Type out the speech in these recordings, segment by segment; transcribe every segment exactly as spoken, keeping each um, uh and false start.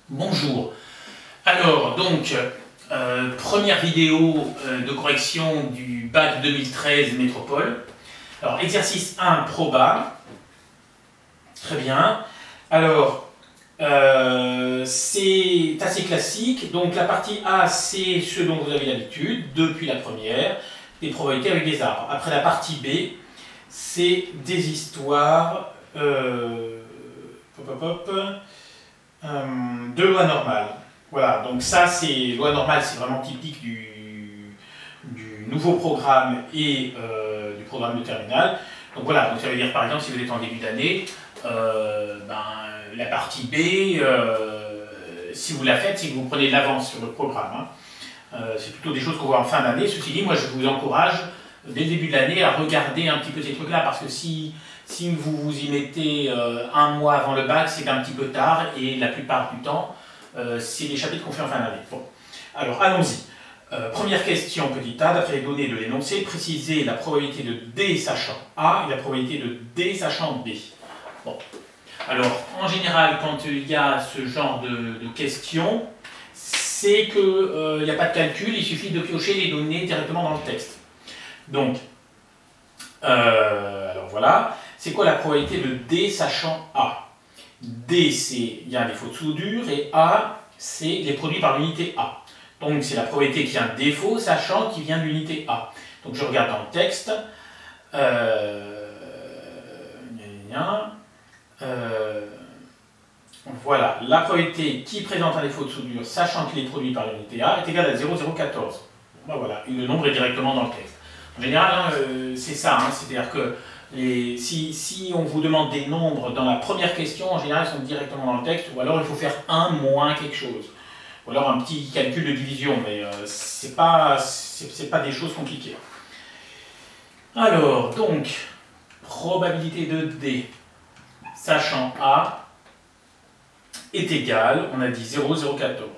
Bonjour. Alors, donc, euh, première vidéo euh, de correction du bac deux mille treize Métropole. Alors, exercice un, proba. Très bien. Alors, euh, c'est assez classique. Donc, la partie A, c'est ce dont vous avez l'habitude, depuis la première, des probabilités avec des arbres. Après, la partie B, c'est des histoires... Euh, hop, hop, hop, Euh, de loi normale. Voilà, donc ça, c'est loi normale, c'est vraiment typique du, du nouveau programme et euh, du programme de terminale. Donc voilà, donc ça veut dire par exemple, si vous êtes en début d'année, euh, ben, la partie B, euh, si vous la faites, c'est que vous prenez de l'avance sur le programme. Hein. Euh, c'est plutôt des choses qu'on voit en fin d'année. Ceci dit, moi je vous encourage dès le début de l'année à regarder un petit peu ces trucs-là, parce que si Si vous vous y mettez euh, un mois avant le bac, c'est un petit peu tard, et la plupart du temps, euh, c'est des chapitres qu'on fait en fin d'année. Bon. Alors, allons-y. Euh, première question, petit a, d'après les données de l'énoncé, précisez la probabilité de D sachant A et la probabilité de D sachant B. Bon. Alors, en général, quand il y a ce genre de, de questions, c'est qu'il n'y euh, a pas de calcul, il suffit de piocher les données directement dans le texte. Donc, euh, alors voilà. C'est quoi la probabilité de D sachant A? D, c'est il y a un défaut de soudure, et A, c'est les produits par l'unité A. Donc c'est la probabilité qu'il y a un défaut sachant qu'il vient de l'unité A. Donc je regarde dans le texte. Euh, euh, voilà, la probabilité qui présente un défaut de soudure sachant qu'il est produit par l'unité A est égale à zéro virgule zéro quatorze. Ben voilà, le nombre est directement dans le texte. En général, hein, euh, c'est ça, hein, c'est-à-dire que Les, si, si on vous demande des nombres dans la première question, en général, ils sont directement dans le texte, ou alors il faut faire un moins quelque chose. Ou alors un petit calcul de division, mais euh, ce n'est pas, c'est pas des choses compliquées. Alors, donc, probabilité de D, sachant A, est égale, on a dit zéro virgule zéro quatorze.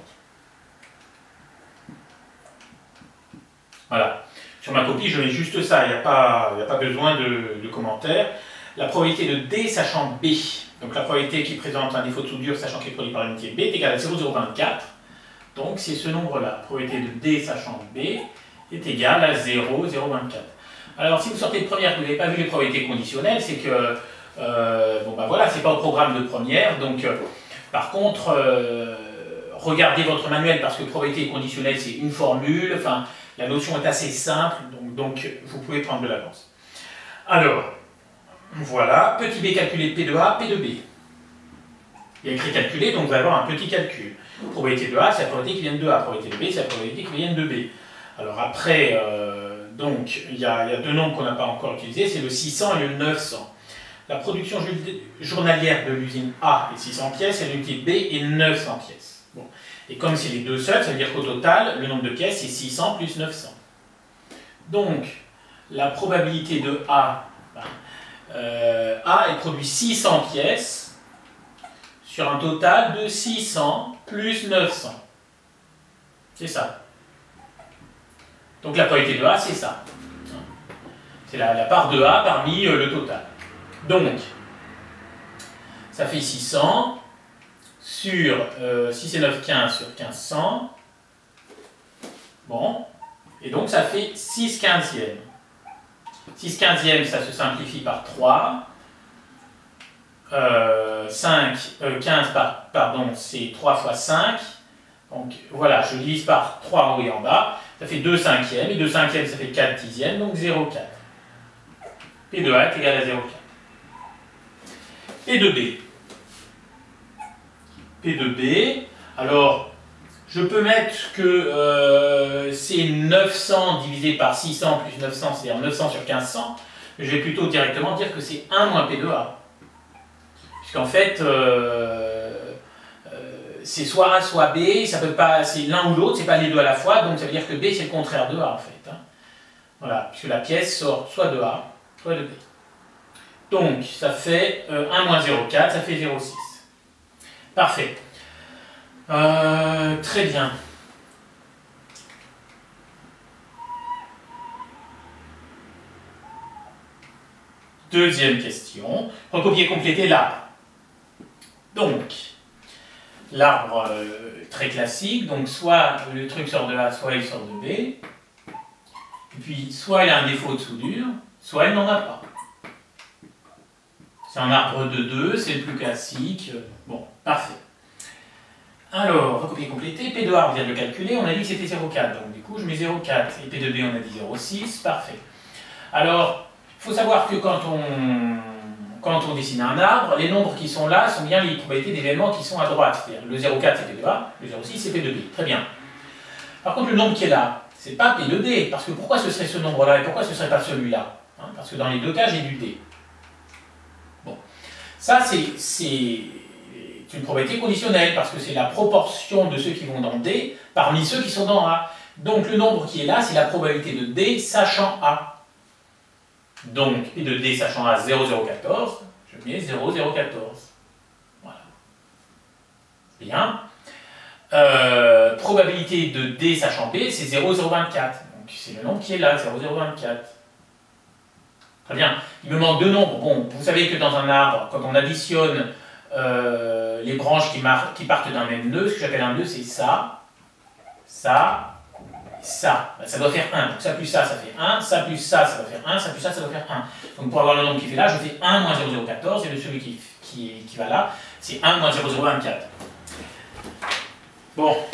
Voilà. Sur ma copie, je mets juste ça, il n'y a, a pas besoin de, de commentaires. La probabilité de D sachant B, donc la probabilité qui présente un défaut de soudure sachant qu'il est produit par l'unité B, est égale à zéro virgule zéro vingt-quatre. Donc c'est ce nombre-là. La probabilité de D sachant B est égale à zéro virgule zéro vingt-quatre. Alors si vous sortez de première, que vous n'avez pas vu les probabilités conditionnelles, c'est que, euh, bon ben voilà, c'est pas au programme de première, donc euh, par contre, euh, regardez votre manuel, parce que probabilité conditionnelle, c'est une formule, enfin, la notion est assez simple, donc, donc vous pouvez prendre de l'avance. Alors, voilà, petit b calculé P de A, P de B. Il y a écrit calculé, donc vous allez avoir un petit calcul. Probabilité de A, c'est la probabilité qui vient de A. Probabilité de B, c'est la probabilité qui vient de B. Alors après, euh, donc, il y, a, il y a deux nombres qu'on n'a pas encore utilisés, c'est le six cents et le neuf cents. La production journalière de l'usine A est six cents pièces et l'unité B est neuf cents pièces. Bon. Et comme c'est les deux seuls, ça veut dire qu'au total, le nombre de pièces, c'est six cents plus neuf cents. Donc, la probabilité de A, ben, euh, A, elle produit six cents pièces sur un total de six cents plus neuf cents. C'est ça. Donc la probabilité de A, c'est ça. C'est la, la part de A parmi euh, le total. Donc, ça fait six cents. Sur euh, six et neuf, quinze sur quinze cents. Bon. Et donc ça fait six quinzièmes. six quinzièmes, ça se simplifie par trois. Euh, cinq, euh, quinze, par, pardon, c'est trois fois cinq. Donc voilà, je divise par trois en haut et en bas. Ça fait deux cinquièmes. Et deux cinquièmes, ça fait quatre dixièmes, donc zéro virgule quatre. P de A est égal à zéro virgule quatre. P de B. P de B, alors je peux mettre que euh, c'est neuf cents divisé par six cents plus neuf cents, c'est-à-dire neuf cents sur quinze cents, mais je vais plutôt directement dire que c'est un moins P de A. Puisqu'en fait, euh, euh, c'est soit A soit B, ça peut pas, c'est l'un ou l'autre, c'est pas les deux à la fois, donc ça veut dire que B c'est le contraire de A en fait. Hein. Voilà, puisque la pièce sort soit de A, soit de B. Donc ça fait euh, un moins zéro virgule quatre, ça fait zéro virgule six. Parfait. Euh, très bien. Deuxième question. Recopier, compléter l'arbre. Donc, l'arbre euh, très classique, donc soit le truc sort de A, soit il sort de B, et puis soit il a un défaut de soudure, soit il n'en a pas. C'est un arbre de deux, c'est le plus classique, bon, parfait. Alors, recopier compléter, P de A, on vient de le calculer, on a dit que c'était zéro virgule quatre, donc du coup je mets zéro virgule quatre, et P de B on a dit zéro virgule six, parfait. Alors, il faut savoir que quand on, quand on dessine un arbre, les nombres qui sont là sont bien les probabilités d'événements qui sont à droite, c'est-à-dire le zéro virgule quatre c'est P de A, le zéro virgule six c'est P de B, très bien. Par contre le nombre qui est là, c'est pas P de D, parce que pourquoi ce serait ce nombre-là et pourquoi ce serait pas celui-là, hein? Parce que dans les deux cas j'ai du D. Bon, ça c'est une probabilité conditionnelle, parce que c'est la proportion de ceux qui vont dans D parmi ceux qui sont dans A. Donc le nombre qui est là, c'est la probabilité de D sachant A. Donc P de D sachant A zéro virgule zéro quatorze, je mets zéro virgule zéro quatorze. Voilà. Bien. Euh, probabilité de D sachant B, c'est zéro virgule zéro vingt-quatre. Donc c'est le nombre qui est là, zéro virgule zéro vingt-quatre. Très bien. Il me manque deux nombres. Bon, vous savez que dans un arbre, quand on additionne euh, les branches qui, qui partent d'un même nœud, ce que j'appelle un nœud, c'est ça, ça, ça. Ben, ça doit faire un. Donc ça plus ça, ça fait un. Ça plus ça, ça doit faire un. Ça plus ça, ça doit faire un. Donc pour avoir le nombre qui fait là, je fais un moins zéro virgule zéro quatorze et le celui qui, qui, qui va là, c'est un moins zéro virgule zéro vingt-quatre. Bon.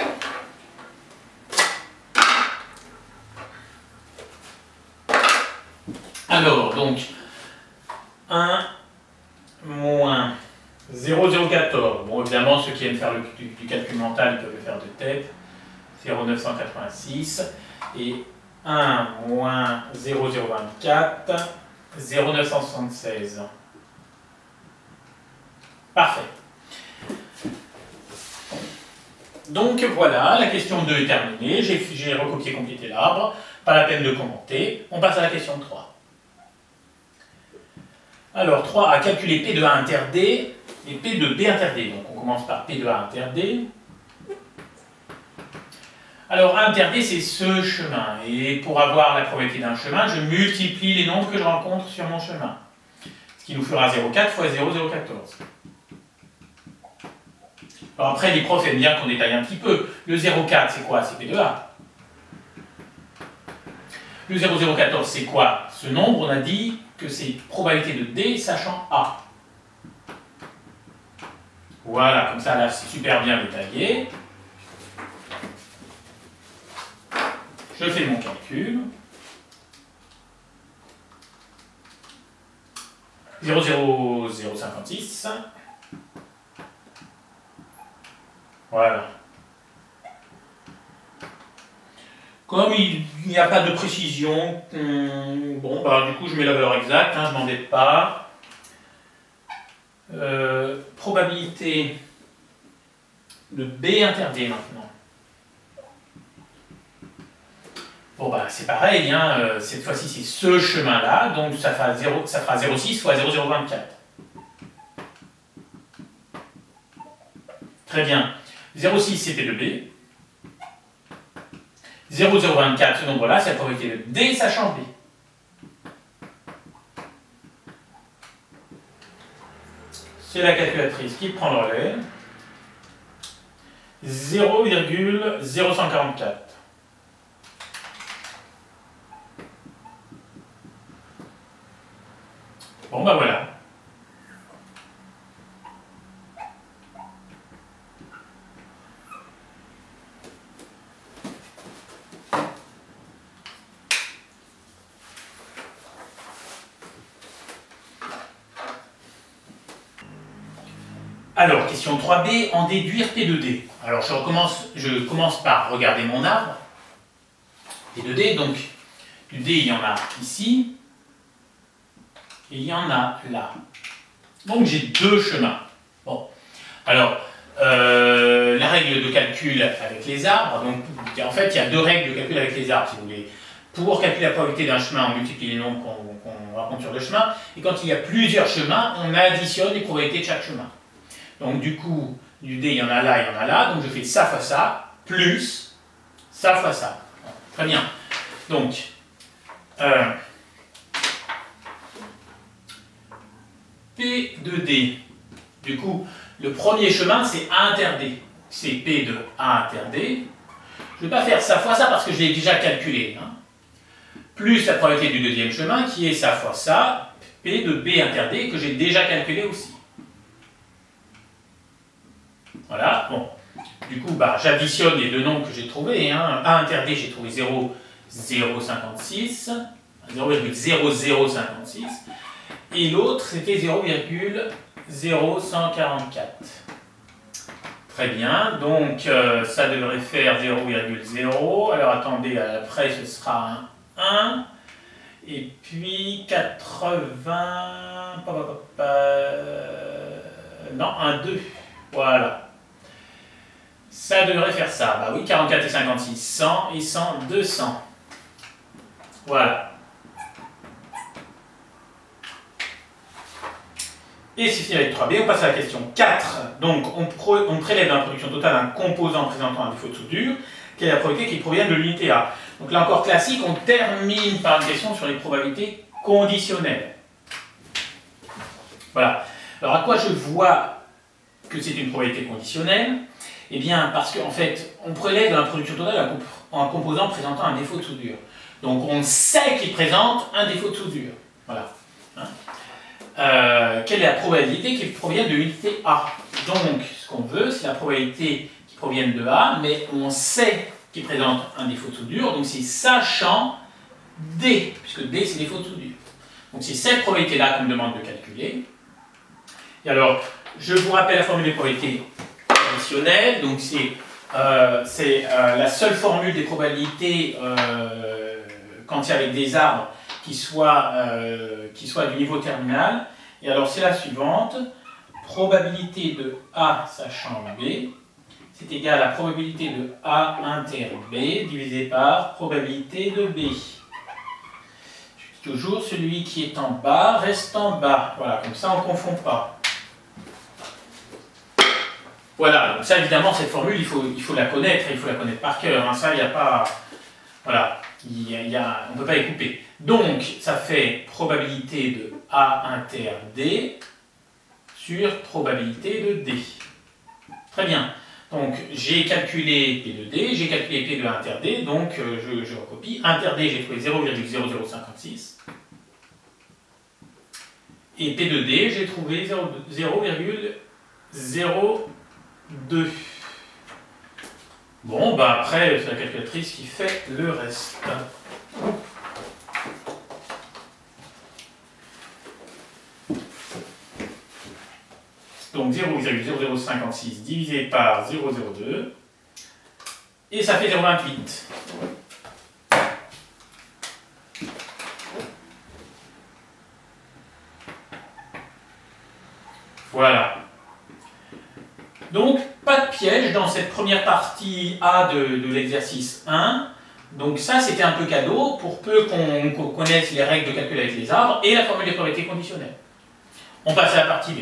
Alors, donc, un moins zéro virgule zéro quatorze. Bon, évidemment, ceux qui aiment faire le, du, du calcul mental, ils peuvent le faire de tête. zéro virgule neuf cent quatre-vingt-six. Et un moins zéro virgule zéro vingt-quatre, zéro virgule neuf cent soixante-seize. Parfait. Donc voilà, la question deux est terminée. J'ai recopié, complété l'arbre. Pas la peine de commenter. On passe à la question trois. Alors, trois, à calculer P de A inter D et P de B inter D. Donc, on commence par P de A inter D. Alors, A inter D, c'est ce chemin. Et pour avoir la probabilité d'un chemin, je multiplie les nombres que je rencontre sur mon chemin. Ce qui nous fera zéro virgule quatre fois zéro virgule zéro quatorze. Alors après, les profs aiment bien qu'on détaille un petit peu. Le zéro virgule quatre, c'est quoi? C'est P de A. Le zéro virgule zéro quatorze, c'est quoi? Ce nombre, on a dit que c'est probabilité de D sachant A. Voilà, comme ça, là, c'est super bien détaillé. Je fais mon calcul. zéro virgule zéro cinquante-six. Voilà. Comme il n'y a pas de précision, hum, bon, bah, du coup, je mets la valeur exacte, hein, je ne m'embête pas. Euh, probabilité de B inter D maintenant. Bon, bah, c'est pareil, hein, euh, cette fois-ci, c'est ce chemin-là, donc ça fera zéro virgule six fois zéro virgule zéro vingt-quatre. Très bien. zéro virgule six, c'est P de B. zéro virgule zéro vingt-quatre, ce nombre-là, c'est la probabilité de D sachant B. C'est la calculatrice qui prend le relais. zéro virgule zéro cent quarante-quatre. Bon, bah voilà. Alors, question trois B, en déduire P de D. Alors, je, recommence, je commence par regarder mon arbre. P de D, donc, du D, il y en a ici, et il y en a là. Donc, j'ai deux chemins. Bon, alors, euh, la règle de calcul avec les arbres, donc, en fait, il y a deux règles de calcul avec les arbres, si vous voulez. Pour calculer la probabilité d'un chemin, on multiplie les nombres qu'on qu'on rencontre sur le chemin, et quand il y a plusieurs chemins, on additionne les probabilités de chaque chemin. Donc du coup, du D, il y en a là, il y en a là, donc je fais ça fois ça, plus ça fois ça. Très bien. Donc, euh, P de D, du coup, Le premier chemin, c'est A inter D. C'est P de A inter D. Je ne vais pas faire ça fois ça parce que je l'ai déjà calculé. Hein. Plus la probabilité du deuxième chemin, qui est ça fois ça, P de B inter D, que j'ai déjà calculé aussi. Voilà, bon. Du coup, bah, j'additionne les deux nombres que j'ai trouvés. Hein. A inter D, j'ai trouvé zéro virgule zéro cinquante-six. zéro virgule zéro zéro cinquante-six. Et l'autre, c'était zéro virgule zéro cent quarante-quatre. Très bien, donc euh, ça devrait faire zéro virgule zéro. Alors attendez, après ce sera un un. Et puis quatre-vingts. Non, un deux. Voilà. Ça devrait faire ça. Bah oui, quarante-quatre et cinquante-six, cent et cent, deux cents. Voilà. Et c'est fini avec trois B, on passe à la question quatre. Donc, on, on prélève dans la production totale un composant présentant un défaut de soudure. Quelle est la probabilité qu'il provienne de l'unité A? Donc là encore classique, on termine par une question sur les probabilités conditionnelles. Voilà. Alors à quoi je vois que c'est une probabilité conditionnelle? Eh bien, parce qu'en fait, on prélève dans la production totale un, comp un composant présentant un défaut de soudure. Donc on sait qu'il présente un défaut de soudure. Voilà. Hein? Euh, quelle est la probabilité qu'il provienne de l'unité A? Donc, ce qu'on veut, c'est la probabilité qu'il provienne de A, mais on sait qu'il présente un défaut de soudure, donc c'est sachant D, puisque D, c'est défaut de soudure. Donc c'est cette probabilité-là qu'on me demande de calculer. Et alors, je vous rappelle la formule des probabilités conditionnelles, donc c'est euh, euh, la seule formule des probabilités euh, quand il y a avec des arbres qui soit, euh, qui soit du niveau terminal. Et alors c'est la suivante, probabilité de A sachant B, c'est égal à la probabilité de A inter B divisé par probabilité de B. Toujours celui qui est en bas reste en bas. Voilà, comme ça on ne confond pas. Voilà, donc ça évidemment cette formule il faut, il faut la connaître, il faut la connaître par cœur. Hein. Ça il n'y a pas... Voilà, il y a, il y a, on ne peut pas les couper. Donc, ça fait probabilité de A inter D sur probabilité de D. Très bien. Donc, j'ai calculé P de D, j'ai calculé P de A inter D, donc euh, je, je recopie. Inter D, j'ai trouvé zéro virgule zéro zéro cinquante-six. Et P de D, j'ai trouvé zéro virgule zéro deux. Bon, bah après, c'est la calculatrice qui fait le reste. Donc zéro virgule zéro zéro cinquante-six divisé par zéro virgule zéro deux, et ça fait zéro virgule vingt-huit. Voilà. Donc, pas de piège dans cette première partie A de, de l'exercice un. Donc ça, c'était un peu cadeau, pour peu qu'on qu'on connaisse les règles de calcul avec les arbres et la formule des probabilités conditionnelles. On passe à la partie B.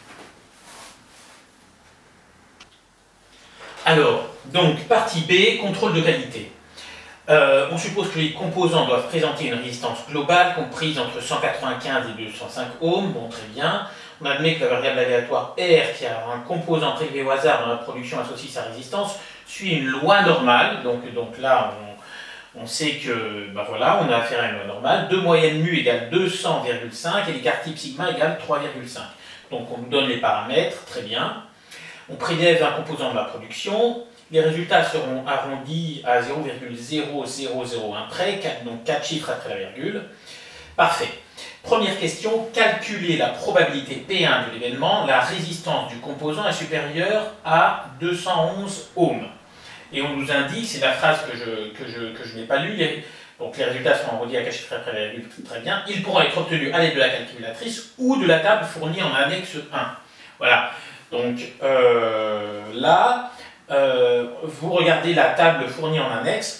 Alors, donc, partie B, contrôle de qualité. Euh, on suppose que les composants doivent présenter une résistance globale comprise entre cent quatre-vingt-quinze et deux cent cinq ohms. Bon, très bien. On admet que la variable aléatoire R, qui a un composant prélevé au hasard dans la production associe sa résistance, suit une loi normale. Donc, donc là, on, on sait que, ben voilà, on a affaire à une loi normale. deux moyenne mu égale deux cents virgule cinq et l'écart type sigma égale trois virgule cinq. Donc, on nous donne les paramètres, très bien. On prélève un composant de la production. Les résultats seront arrondis à zéro virgule zéro zéro zéro un près, donc quatre chiffres après la virgule. Parfait. Première question, calculer la probabilité P un de l'événement. La résistance du composant est supérieure à deux cent onze ohms. Et on nous indique, c'est la phrase que je, que je, que je n'ai pas lue, les, donc les résultats seront arrondis à quatre chiffres après la virgule, très bien. Ils pourront être obtenus à l'aide de la calculatrice ou de la table fournie en annexe un. Voilà. Donc euh, là, euh, vous regardez la table fournie en annexe.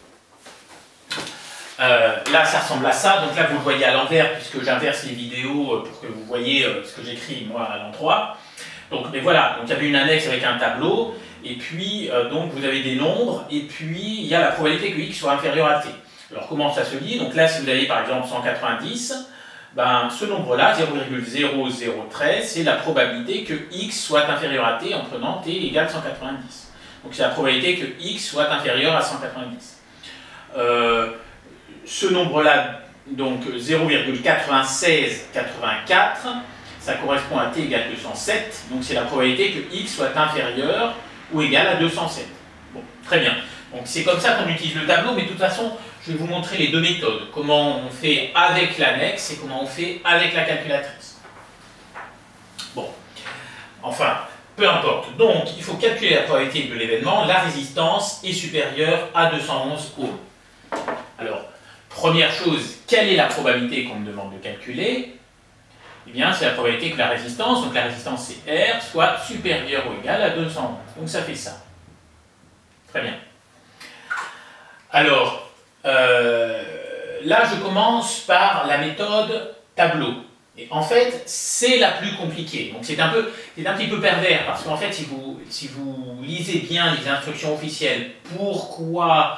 Euh, là, ça ressemble à ça. Donc là, vous le voyez à l'envers, puisque j'inverse les vidéos pour que vous voyez euh, ce que j'écris moi à l'endroit. Donc, mais voilà. Donc il y avait une annexe avec un tableau, et puis euh, donc vous avez des nombres, et puis il y a la probabilité que x soit inférieur à t. Alors comment ça se lit? Donc là, si vous avez par exemple cent quatre-vingt-dix, ben, ce nombre-là, zéro virgule zéro zéro un trois, c'est la probabilité que x soit inférieur à t en prenant t égale cent quatre-vingt-dix. Donc c'est la probabilité que x soit inférieur à cent quatre-vingt-dix. Euh, ce nombre-là, donc zéro virgule quatre-vingt-seize quatre-vingt-quatre, ça correspond à t égale deux cent sept, donc c'est la probabilité que x soit inférieur ou égal à deux cent sept. Bon, très bien. Donc c'est comme ça qu'on utilise le tableau, mais de toute façon, je vais vous montrer les deux méthodes. Comment on fait avec l'annexe et comment on fait avec la calculatrice. Bon, enfin, peu importe. Donc, il faut calculer la probabilité de l'événement. La résistance est supérieure à deux cent onze ohms. Alors, première chose, quelle est la probabilité qu'on me demande de calculer? Eh bien, c'est la probabilité que la résistance, donc la résistance c'est R, soit supérieure ou égale à deux cent onze. Donc ça fait ça. Très bien. Alors, euh, là je commence par la méthode tableau. Et en fait, c'est la plus compliquée. Donc c'est un, peu, c'est un petit peu pervers, parce qu'en fait, si vous, si vous lisez bien les instructions officielles, pourquoi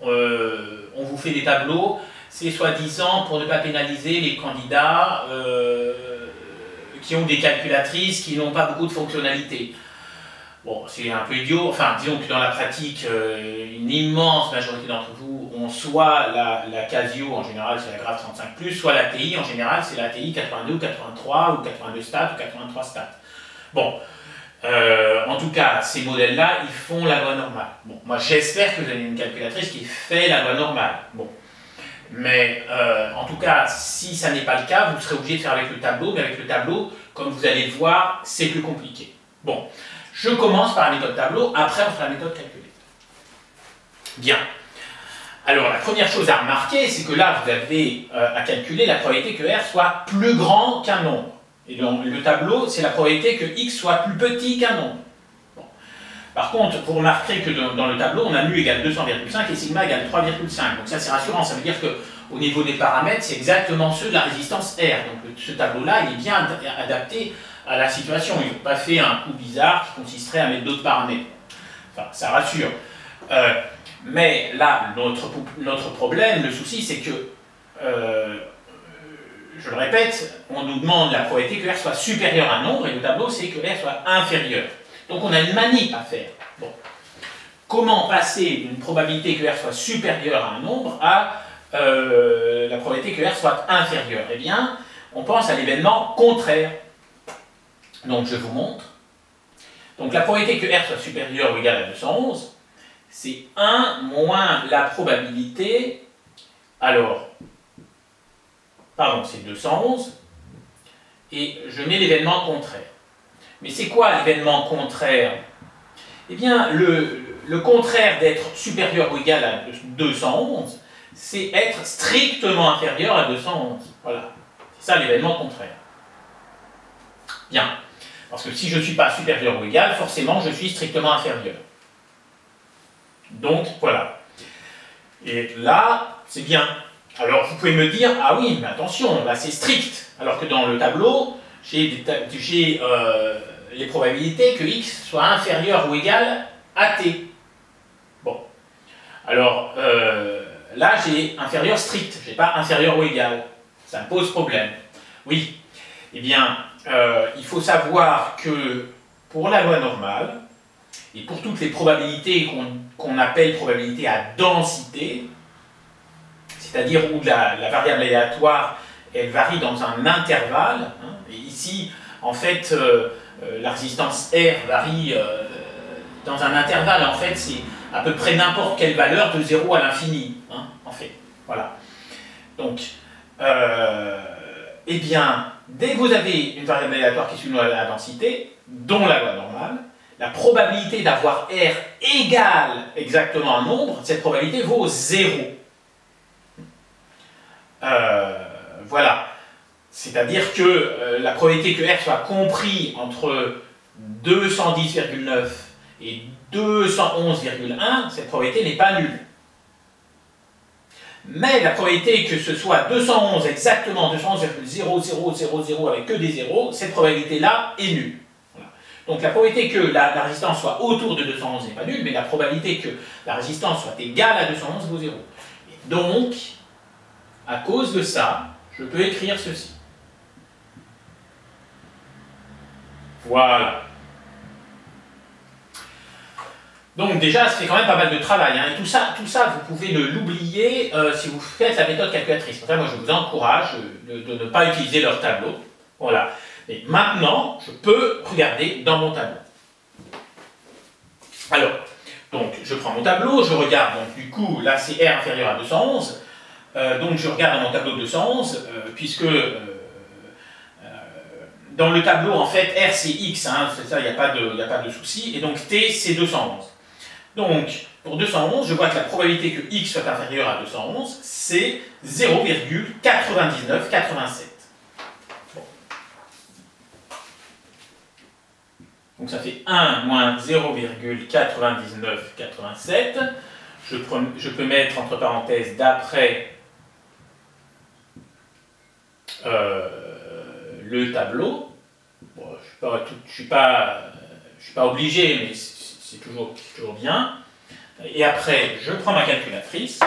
euh, on vous fait des tableaux, c'est soi-disant pour ne pas pénaliser les candidats euh, qui ont des calculatrices qui n'ont pas beaucoup de fonctionnalités. Bon, c'est un peu idiot, enfin disons que dans la pratique, euh, une immense majorité d'entre vous ont soit la, la Casio, en général c'est la Graph trente-cinq plus, soit la T I, en général c'est la T I quatre-vingt-deux ou quatre-vingt-trois ou quatre-vingt-deux stat ou quatre-vingt-trois stat. Bon, euh, en tout cas, ces modèles-là, ils font la loi normale. Bon, moi j'espère que vous avez une calculatrice qui fait la loi normale. Bon. Mais euh, en tout cas, si ça n'est pas le cas, vous serez obligé de faire avec le tableau, mais avec le tableau, comme vous allez le voir, c'est plus compliqué. Bon, je commence par la méthode tableau, après on fera la méthode calculée. Bien. Alors, la première chose à remarquer, c'est que là, vous avez euh, à calculer la probabilité que R soit plus grand qu'un nombre. Et le, le tableau, c'est la probabilité que X soit plus petit qu'un nombre. Bon. Par contre, vous remarquerez que dans, dans le tableau, on a mu égale deux cents virgule cinq et sigma égale trois virgule cinq. Donc ça, c'est rassurant. Ça veut dire qu'au niveau des paramètres, c'est exactement ceux de la résistance R. Donc ce tableau-là, il est bien ad adapté à la situation. Ils n'ont pas fait un coup bizarre qui consisterait à mettre d'autres paramètres. Enfin, ça rassure. Euh, mais là, notre, notre problème, le souci, c'est que, euh, je le répète, on nous demande la probabilité que R soit supérieur à un nombre, et le tableau, c'est que R soit inférieur. Donc on a une manip à faire. Bon. Comment passer d'une probabilité que R soit supérieur à un nombre à euh, la probabilité que R soit inférieur? Eh bien, on pense à l'événement contraire. Donc je vous montre. Donc la probabilité que R soit supérieur ou égal à deux cent onze, c'est un moins la probabilité, alors, pardon, c'est deux cent onze, et je mets l'événement contraire. Mais c'est quoi l'événement contraire? Eh bien, le, le contraire d'être supérieur ou égal à deux cent onze, c'est être strictement inférieur à deux cent onze. Voilà, c'est ça l'événement contraire. Bien, parce que si je ne suis pas supérieur ou égal, forcément je suis strictement inférieur. Donc, voilà. Et là, c'est bien. Alors, vous pouvez me dire, ah oui, mais attention, là c'est strict. Alors que dans le tableau, j'ai euh, les probabilités que x soit inférieur ou égal à t. Bon. Alors, euh, là, j'ai inférieur strict. Je n'ai pas inférieur ou égal. Ça me pose problème. Oui. Eh bien, euh, il faut savoir que pour la loi normale, et pour toutes les probabilités qu'on qu'on appelle probabilités à densité, c'est-à-dire où la, la variable aléatoire, elle varie dans un intervalle, hein, et ici, en fait, euh, euh, la résistance R varie euh, dans un intervalle, en fait, c'est à peu près n'importe quelle valeur de zéro à l'infini, hein, en fait, voilà. Donc, euh, eh bien, dès que vous avez une variable aléatoire qui est une loi à la densité, dont la loi normale, la probabilité d'avoir R égale exactement un nombre, cette probabilité vaut zéro. Euh, voilà. C'est-à-dire que euh, la probabilité que R soit compris entre deux cent dix virgule neuf et deux cent onze virgule un, cette probabilité n'est pas nulle. Mais la probabilité que ce soit deux cent onze exactement, deux cent onze virgule zéro zéro zéro zéro avec que des zéros, cette probabilité-là est nulle. Donc la probabilité que la, la résistance soit autour de deux cent onze n'est pas nulle, mais la probabilité que la résistance soit égale à deux cent onze vaut zéro. Et donc, à cause de ça, je peux écrire ceci. Voilà. Donc déjà, ça fait quand même pas mal de travail. Hein. Et tout ça, tout ça, vous pouvez l'oublier euh, si vous faites la méthode calculatrice. Enfin, moi, je vous encourage de, de ne pas utiliser leur tableau. Voilà. Mais maintenant, je peux regarder dans mon tableau. Alors, donc, je prends mon tableau, je regarde, donc du coup, là, c'est R inférieur à deux cent onze. Euh, donc, je regarde dans mon tableau de deux cent onze, euh, puisque... Euh, Dans le tableau, en fait, R c'est X, hein, c'est ça, il n'y a pas de, y a pas de souci, et donc T c'est deux cent onze. Donc, pour deux cent onze, je vois que la probabilité que X soit inférieur à deux cent onze, c'est zéro virgule quatre-vingt-dix-neuf quatre-vingt-sept. Bon. Donc ça fait un moins zéro virgule quatre-vingt-dix-neuf quatre-vingt-sept. Je, je peux mettre entre parenthèses d'après euh, le tableau. Bon, je ne suis, suis, suis pas obligé, mais c'est toujours, toujours bien. Et après, je prends ma calculatrice.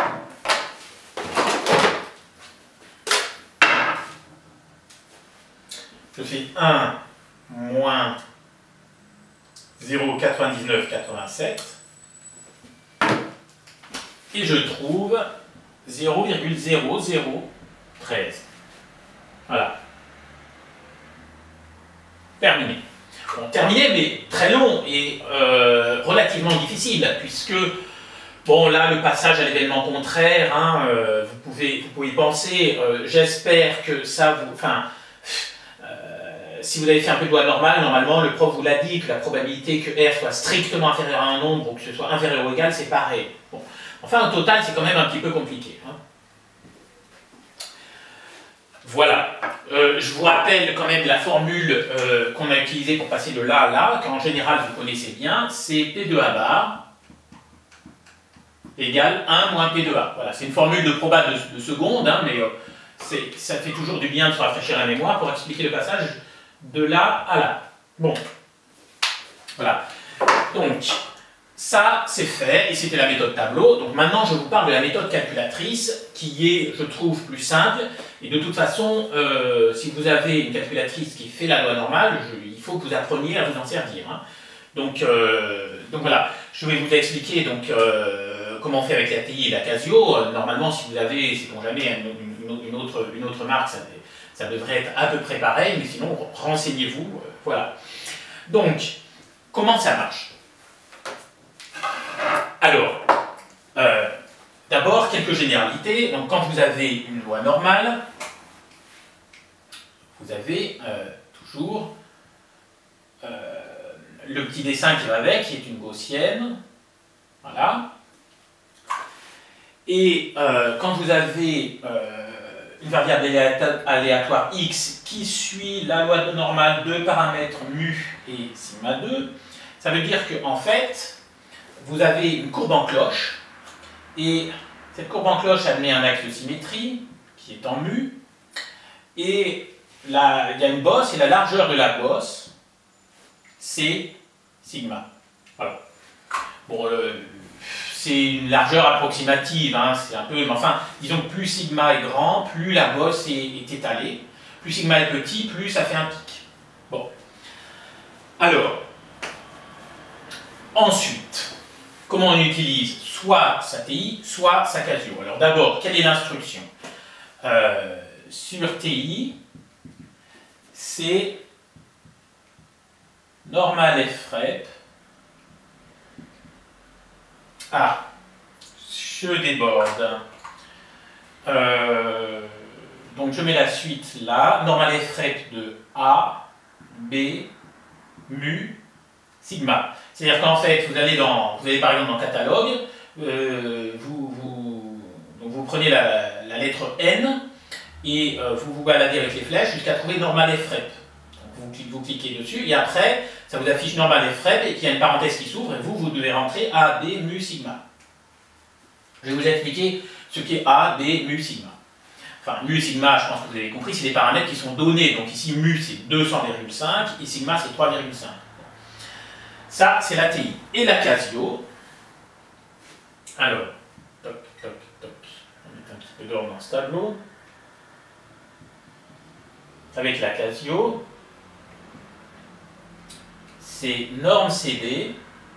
Je fais un moins zéro virgule quatre-vingt-dix-neuf quatre-vingt-sept. Et je trouve zéro virgule zéro zéro treize. Voilà. Terminé. Bon, terminé, mais très long et euh, relativement difficile, puisque, bon, là, le passage à l'événement contraire, hein, euh, vous, pouvez, vous pouvez y penser, euh, j'espère que ça vous... Enfin, euh, si vous avez fait un peu de loi normale, normalement, le prof vous l'a dit, que la probabilité que R soit strictement inférieur à un nombre, ou que ce soit inférieur ou égal, c'est pareil. Bon. Enfin, au total, c'est quand même un petit peu compliqué. Hein. Voilà. Euh, je vous rappelle quand même la formule euh, qu'on a utilisée pour passer de là à là, qu'en général vous connaissez bien, c'est P deux A bar égale un moins P deux A. Voilà, c'est une formule de proba de, de seconde, hein, mais euh, ça fait toujours du bien de se rafraîchir la mémoire pour expliquer le passage de là à là. Bon. Voilà. Donc, ça, c'est fait, et c'était la méthode tableau. Donc maintenant, je vous parle de la méthode calculatrice, qui est, je trouve, plus simple. Et de toute façon, euh, si vous avez une calculatrice qui fait la loi normale, je, il faut que vous appreniez à vous en servir. Hein. Donc, euh, donc voilà, je vais vous expliquer donc, euh, comment on fait avec la T I et la Casio. Euh, normalement, si vous avez, sait-on jamais, une, une, une, autre, une autre marque, ça, ça devrait être à peu près pareil, mais sinon, renseignez-vous. Euh, voilà. Donc, comment ça marche ? Alors, euh, d'abord, quelques généralités. Donc, quand vous avez une loi normale, vous avez euh, toujours euh, le petit dessin qui va avec, qui est une gaussienne. Voilà. Et euh, quand vous avez euh, une variable aléatoire x qui suit la loi normale de paramètres mu et sigma deux, ça veut dire qu'en fait, vous avez une courbe en cloche, et cette courbe en cloche admet un axe de symétrie, qui est en mu, et là, il y a une bosse, et la largeur de la bosse, c'est sigma. Voilà. Bon, euh, c'est une largeur approximative, hein, c'est un peu, mais enfin, disons que plus sigma est grand, plus la bosse est, est étalée, plus sigma est petit, plus ça fait un pic. Bon. Alors, ensuite, comment on utilise soit sa T I, soit sa Casio. Alors d'abord, quelle est l'instruction? euh, Sur T I, c'est normal frep. Ah, je déborde. Euh, donc je mets la suite là. Normal frep de A, B, mu, sigma. C'est-à-dire qu'en fait, vous allez, dans, vous allez par exemple dans le catalogue, euh, vous, vous, donc vous prenez la, la lettre N et euh, vous vous baladez avec les flèches jusqu'à trouver normal frep. Vous, vous cliquez dessus et après, ça vous affiche normal frep et qu'il y a une parenthèse qui s'ouvre et vous, vous devez rentrer A, B, mu, sigma. Je vais vous expliquer ce qu'est A, B, mu, sigma. Enfin, mu, sigma, je pense que vous avez compris, c'est des paramètres qui sont donnés. Donc ici, mu, c'est deux cents virgule cinq et sigma, c'est trois virgule cinq. Ça, c'est la T I. Et la Casio, alors, toc, toc, toc, on met un petit peu d'ordre dans ce tableau. Avec la Casio, c'est norme C D.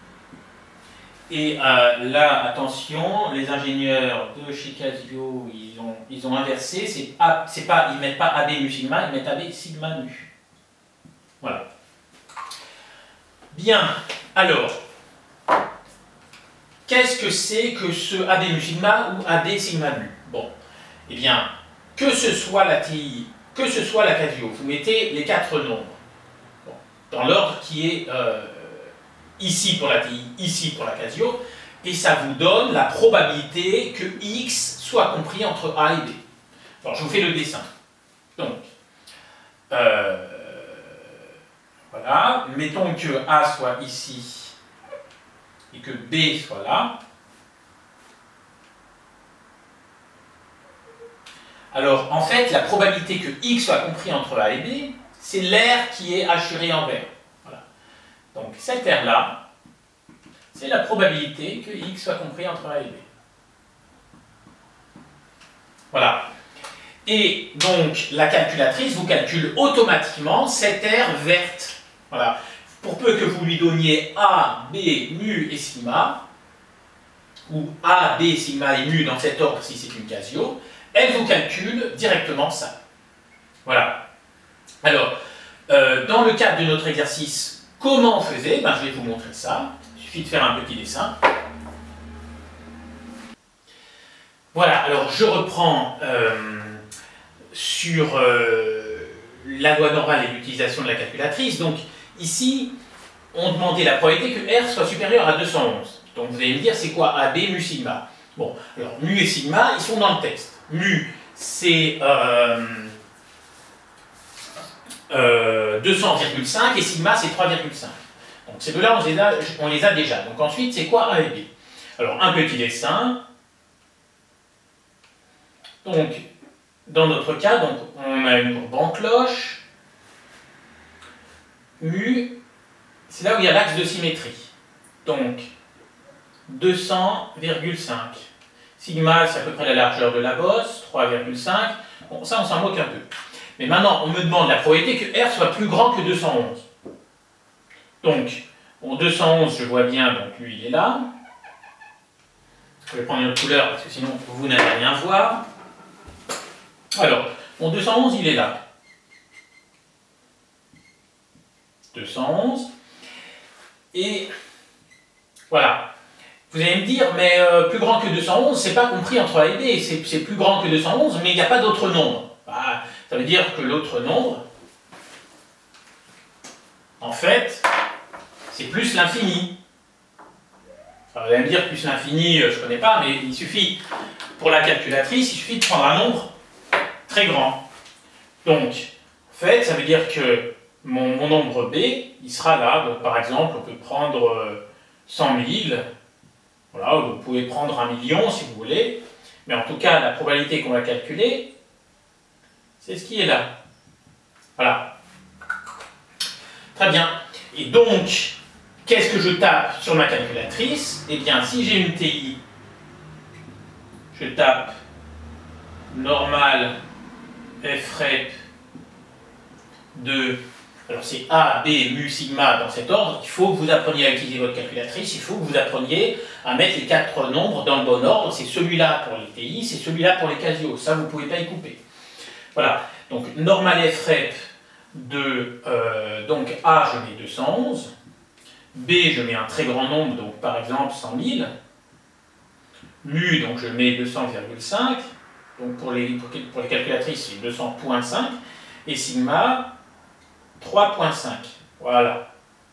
Et euh, là, attention, les ingénieurs de chez Casio, ils ont, ils ont inversé. C'est A, c'est pas, ils ne mettent pas A B mu sigma, ils mettent A B sigma mu. Voilà. Bien, alors, qu'est-ce que c'est que ce A B mu sigma ou A B sigma mu? Bon, eh bien, que ce soit la T I, que ce soit la Casio, vous mettez les quatre nombres. Bon, dans l'ordre qui est euh, ici pour la T I, ici pour la Casio, et ça vous donne la probabilité que X soit compris entre A et B. Alors, je vous fais le dessin. Donc, euh, voilà, mettons que A soit ici et que B soit là. Alors, en fait, la probabilité que X soit compris entre A et B, c'est l'aire qui est hachuré en vert. Voilà. Donc, cette aire-là, c'est la probabilité que X soit compris entre A et B. Voilà. Et donc, la calculatrice vous calcule automatiquement cette aire verte. Voilà. Pour peu que vous lui donniez A, B, mu et sigma, ou A, B, sigma et mu dans cet ordre si c'est une Casio, elle vous calcule directement ça. Voilà. Alors, euh, dans le cadre de notre exercice, comment on faisait? Ben, je vais vous montrer ça. Il suffit de faire un petit dessin. Voilà, alors je reprends euh, sur euh, la loi normale et l'utilisation de la calculatrice. Donc, ici, on demandait la probabilité que R soit supérieur à deux cent onze. Donc, vous allez me dire, c'est quoi A B mu sigma? Bon, alors, mu et sigma, ils sont dans le texte. Mu, c'est euh, euh, deux cents virgule cinq et sigma, c'est trois virgule cinq. Donc, ces deux-là, on, les a, on les a déjà. Donc, ensuite, c'est quoi A et B? Alors, un petit dessin. Donc, dans notre cas, donc, on a une courbe en cloche. Mu, c'est là où il y a l'axe de symétrie. Donc, deux cents virgule cinq. Sigma, c'est à peu près la largeur de la bosse, trois virgule cinq. Bon, ça, on s'en moque un peu. Mais maintenant, on me demande la probabilité que R soit plus grand que deux cent onze. Donc, bon, deux cent onze, je vois bien, donc lui, il est là. Je vais prendre une autre couleur, parce que sinon, vous n'allez rien voir. Alors, bon, deux cent onze, il est là. deux cent onze. Et voilà. Vous allez me dire, mais euh, plus grand que deux cent onze, c'est pas compris entre A et B. C'est plus grand que deux cent onze, mais il n'y a pas d'autre nombre. Bah, ça veut dire que l'autre nombre, en fait, c'est plus l'infini. Vous allez me dire, plus l'infini, je ne connais pas, mais il suffit, pour la calculatrice, il suffit de prendre un nombre très grand. Donc, en fait, ça veut dire que mon, mon nombre B, il sera là. Donc, par exemple, on peut prendre euh, cent mille. Voilà, vous pouvez prendre un million si vous voulez. Mais en tout cas, la probabilité qu'on va calculer, c'est ce qui est là. Voilà. Très bien. Et donc, qu'est-ce que je tape sur ma calculatrice? Eh bien, si j'ai une T I, je tape normal frep de, alors c'est A, B, mu, sigma dans cet ordre. Il faut que vous appreniez à utiliser votre calculatrice, il faut que vous appreniez à mettre les quatre nombres dans le bon ordre. C'est celui-là pour les T I, c'est celui-là pour les Casio. Ça, vous ne pouvez pas y couper. Voilà. Donc, normal frep de, euh, donc A, je mets deux cent onze. B, je mets un très grand nombre, donc par exemple cent mille. Mu, donc je mets deux cents virgule cinq. Donc pour les, pour les calculatrices, c'est deux cents virgule cinq. Et sigma, trois virgule cinq. Voilà.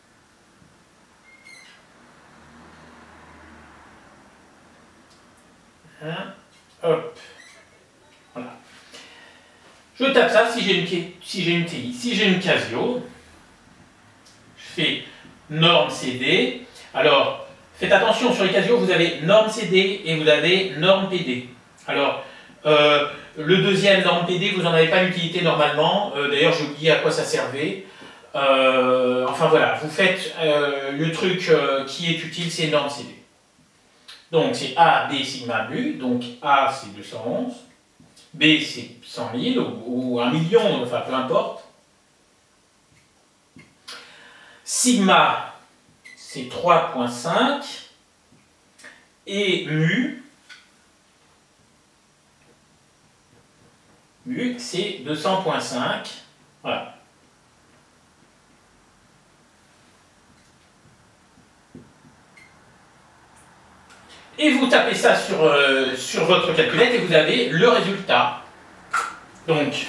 Hein, hop. Voilà. Je tape ça si j'ai une, si j'ai une T I. Si j'ai une Casio, je fais norme C D. Alors, faites attention, sur les Casio, vous avez norme C D et vous avez norme P D. Alors, euh, le deuxième, norme P D, vous n'en avez pas l'utilité normalement. Euh, D'ailleurs, j'ai oublié à quoi ça servait. Euh, enfin voilà, vous faites euh, le truc euh, qui est utile, c'est norme C D. Donc, c'est A, B, sigma, mu. Donc, A, c'est deux cent onze. B, c'est cent mille ou, ou un million, enfin peu importe. sigma, c'est trois virgule cinq. Et mu, mu c'est deux cents virgule cinq. Voilà. Et vous tapez ça sur, euh, sur votre calculette et vous avez le résultat. Donc,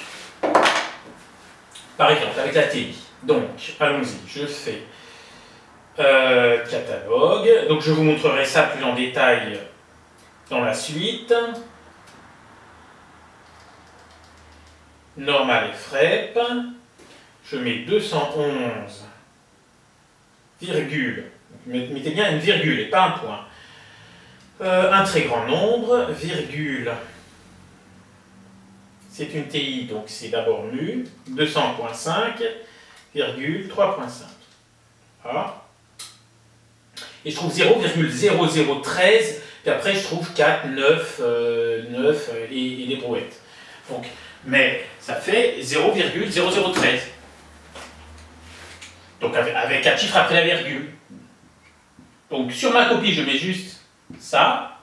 par exemple, avec la T I. Donc, allons-y, je fais euh, catalogue. Donc, je vous montrerai ça plus en détail dans la suite. Normal et F R E P. Je mets deux cent onze, virgule, mettez bien une virgule et pas un point. Euh, un très grand nombre, virgule, c'est une T I, donc c'est d'abord mu, deux cents virgule cinq, virgule, trois virgule cinq. Voilà. Et je trouve zéro virgule zéro zéro treize, puis après je trouve quatre, neuf, euh, neuf et, et des brouettes. Donc, mais ça fait zéro virgule zéro zéro treize. Donc avec, avec quatre chiffres après la virgule. Donc sur ma copie, je mets juste ça.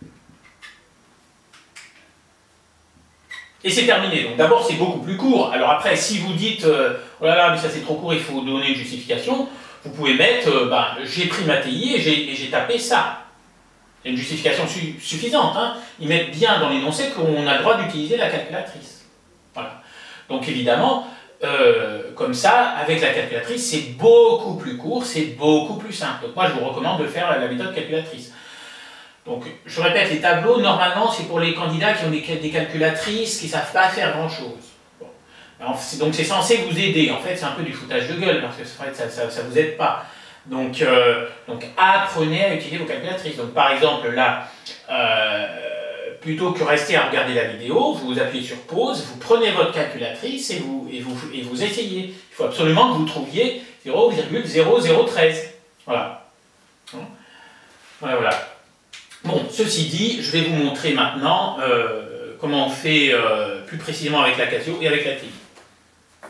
Et c'est terminé. Donc d'abord, c'est beaucoup plus court. Alors après, si vous dites, euh, oh là là, mais ça c'est trop court, il faut donner une justification, vous pouvez mettre, euh, bah, j'ai pris ma T I et j'ai tapé ça. C'est une justification su suffisante. Hein. Ils mettent bien dans l'énoncé qu'on a le droit d'utiliser la calculatrice. Voilà. Donc évidemment, euh, comme ça, avec la calculatrice, c'est beaucoup plus court, c'est beaucoup plus simple. Donc moi, je vous recommande de faire la méthode calculatrice. Donc, je répète, les tableaux, normalement, c'est pour les candidats qui ont des, des calculatrices, qui ne savent pas faire grand-chose. Bon. Donc, c'est censé vous aider. En fait, c'est un peu du foutage de gueule, parce que ça ne vous aide pas. Donc, euh, donc, apprenez à utiliser vos calculatrices. Donc, par exemple, là, euh, plutôt que rester à regarder la vidéo, vous appuyez sur pause, vous prenez votre calculatrice et vous, et vous, et vous essayez. Il faut absolument que vous trouviez zéro virgule zéro zéro treize. Voilà. Voilà, voilà. Bon, ceci dit, je vais vous montrer maintenant euh, comment on fait euh, plus précisément avec la Casio et avec la T I.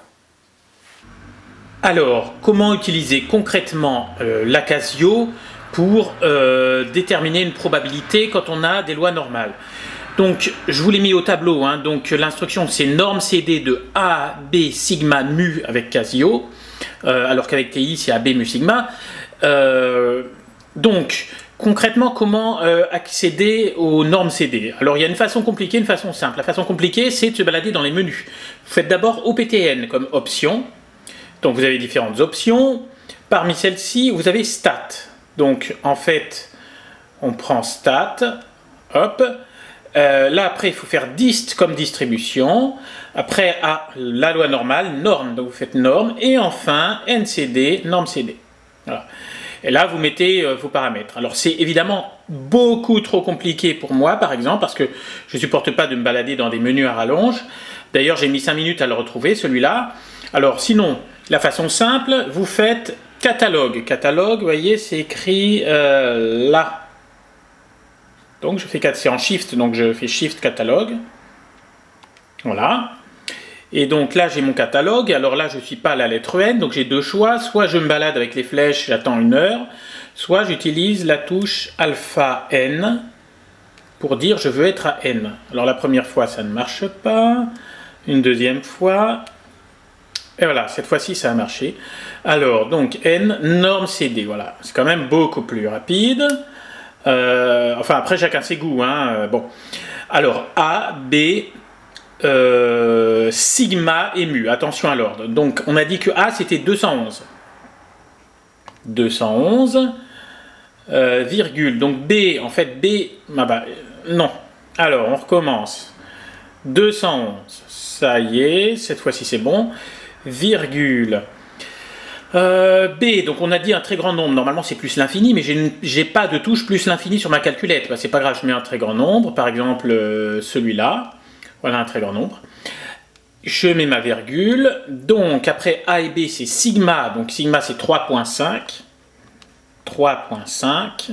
Alors, comment utiliser concrètement euh, la Casio pour euh, déterminer une probabilité quand on a des lois normales? Donc, je vous l'ai mis au tableau, hein, donc l'instruction c'est norme C D de A, B, sigma, mu avec Casio, euh, alors qu'avec T I c'est A, B, mu, sigma. Euh, donc, concrètement, comment euh, accéder aux normes C D? Alors, il y a une façon compliquée, une façon simple. La façon compliquée, c'est de se balader dans les menus. Vous faites d'abord O P T N comme option. Donc, vous avez différentes options. Parmi celles-ci, vous avez Stat. Donc, en fait, on prend Stat. Hop. Euh, là, après, il faut faire Dist comme distribution. Après, à la loi normale, norme. Donc, vous faites norme. Et enfin, N C D, norme C D. Voilà. Et là, vous mettez euh, vos paramètres. Alors, c'est évidemment beaucoup trop compliqué pour moi, par exemple, parce que je ne supporte pas de me balader dans des menus à rallonge. D'ailleurs, j'ai mis cinq minutes à le retrouver, celui-là. Alors, sinon, la façon simple, vous faites catalogue. Catalogue, vous voyez, c'est écrit euh, là. Donc, je fais c'est en shift, donc je fais shift catalogue. Voilà. Et donc là, j'ai mon catalogue. Alors là, je ne suis pas à la lettre N, donc j'ai deux choix. Soit je me balade avec les flèches, j'attends une heure. Soit j'utilise la touche alpha N pour dire je veux être à N. Alors la première fois, ça ne marche pas. Une deuxième fois. Et voilà, cette fois-ci, ça a marché. Alors, donc N, norme C D. Voilà, c'est quand même beaucoup plus rapide. Euh, enfin, après, chacun ses goûts. Hein. Bon. Alors, A, B... Euh, sigma et mu, attention à l'ordre. Donc on a dit que A c'était deux cent onze. deux cent onze, euh, virgule, donc B, en fait B, ah bah, non. Alors on recommence. deux cent onze, ça y est, cette fois-ci c'est bon. Virgule. Euh, B, donc on a dit un très grand nombre, normalement c'est plus l'infini, mais j'ai pas de touche plus l'infini sur ma calculette. Bah, c'est pas grave, je mets un très grand nombre, par exemple euh, celui-là. Voilà un très grand nombre. Je mets ma virgule. Donc, après A et B, c'est sigma. Donc, sigma, c'est trois virgule cinq. trois virgule cinq.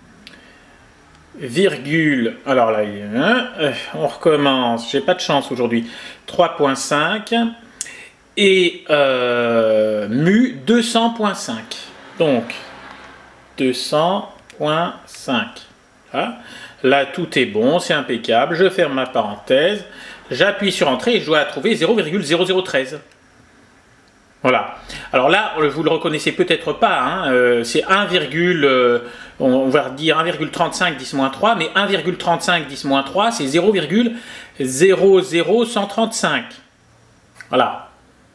Virgule. Alors là, on recommence. J'ai pas de chance aujourd'hui. trois virgule cinq. et euh, mu deux cents virgule cinq. Donc deux cents virgule cinq. Voilà. Là, tout est bon, c'est impeccable. Je ferme ma parenthèse, j'appuie sur Entrée et je dois trouver zéro virgule zéro zéro treize. Voilà. Alors là, vous le reconnaissez peut-être pas, hein, euh, c'est un, euh, on va dire un virgule trente-cinq dix moins trois, mais un virgule trente-cinq dix moins trois, c'est zéro virgule zéro zéro cent trente-cinq. Voilà.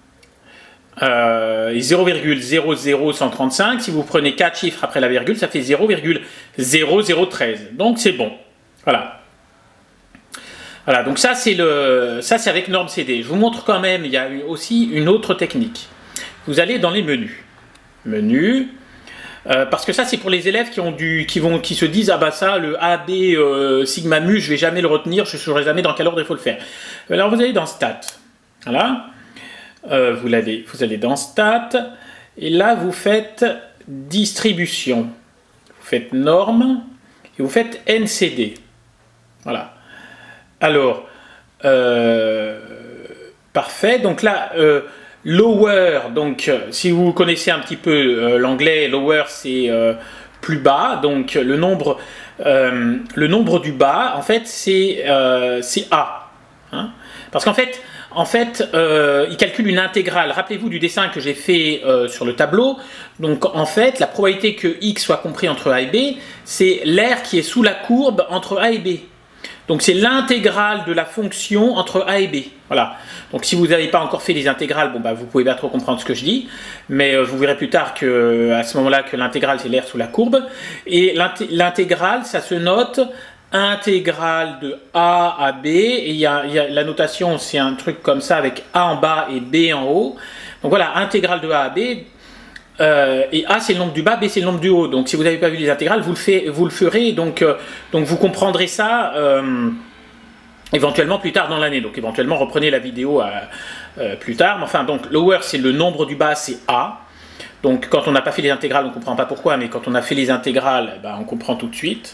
Euh, et zéro virgule zéro zéro cent trente-cinq, si vous prenez quatre chiffres après la virgule, ça fait zéro virgule zéro zéro treize. Donc c'est bon. Voilà. Voilà, donc ça c'est le, ça c'est avec norme C D. Je vous montre quand même, il y a aussi une autre technique. Vous allez dans les menus. Menus. Euh, parce que ça c'est pour les élèves qui ont du, qui vont, qui se disent ah bah ça le A B euh, sigma mu je vais jamais le retenir, je ne saurais jamais dans quel ordre il faut le faire. Alors vous allez dans Stat. Voilà. Euh, vous, allez, vous allez dans Stat, et là vous faites Distribution, vous faites Norme, et vous faites N C D. Voilà. Alors, euh, parfait, donc là, euh, Lower, donc si vous connaissez un petit peu euh, l'anglais, Lower c'est euh, plus bas, donc le nombre, euh, le nombre du bas, en fait, c'est euh, A. Hein, parce qu'en fait, En fait, euh, il calcule une intégrale. Rappelez-vous du dessin que j'ai fait euh, sur le tableau. Donc, en fait, la probabilité que x soit compris entre a et b, c'est l'air qui est sous la courbe entre a et b. Donc, c'est l'intégrale de la fonction entre a et b. Voilà. Donc, si vous n'avez pas encore fait les intégrales, bon, bah, vous ne pouvez pas trop comprendre ce que je dis. Mais euh, vous verrez plus tard que, à ce moment-là que l'intégrale, c'est l'air sous la courbe. Et l'intégrale, ça se note intégrale de A à B, et il y a, il y a la notation, c'est un truc comme ça avec A en bas et B en haut. Donc voilà, intégrale de A à B, euh, et A c'est le nombre du bas, B c'est le nombre du haut. Donc si vous n'avez pas vu les intégrales, vous le, fait, vous le ferez, donc, euh, donc vous comprendrez ça euh, éventuellement plus tard dans l'année. Donc éventuellement reprenez la vidéo à, euh, plus tard. Mais enfin, donc lower c'est le nombre du bas, c'est A. Donc quand on n'a pas fait les intégrales, on ne comprend pas pourquoi, mais quand on a fait les intégrales, eh ben, on comprend tout de suite.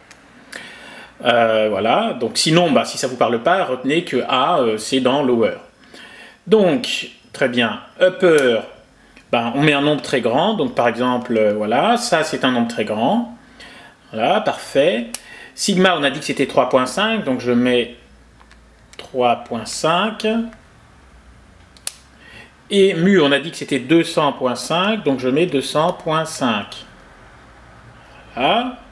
Euh, voilà, donc sinon, bah, si ça ne vous parle pas, retenez que A, euh, c'est dans lower. Donc, très bien, upper, bah, on met un nombre très grand, donc par exemple, euh, voilà, ça c'est un nombre très grand. Voilà, parfait. Sigma, on a dit que c'était trois virgule cinq, donc je mets trois virgule cinq. Et mu, on a dit que c'était deux cents virgule cinq, donc je mets deux cents virgule cinq. Voilà.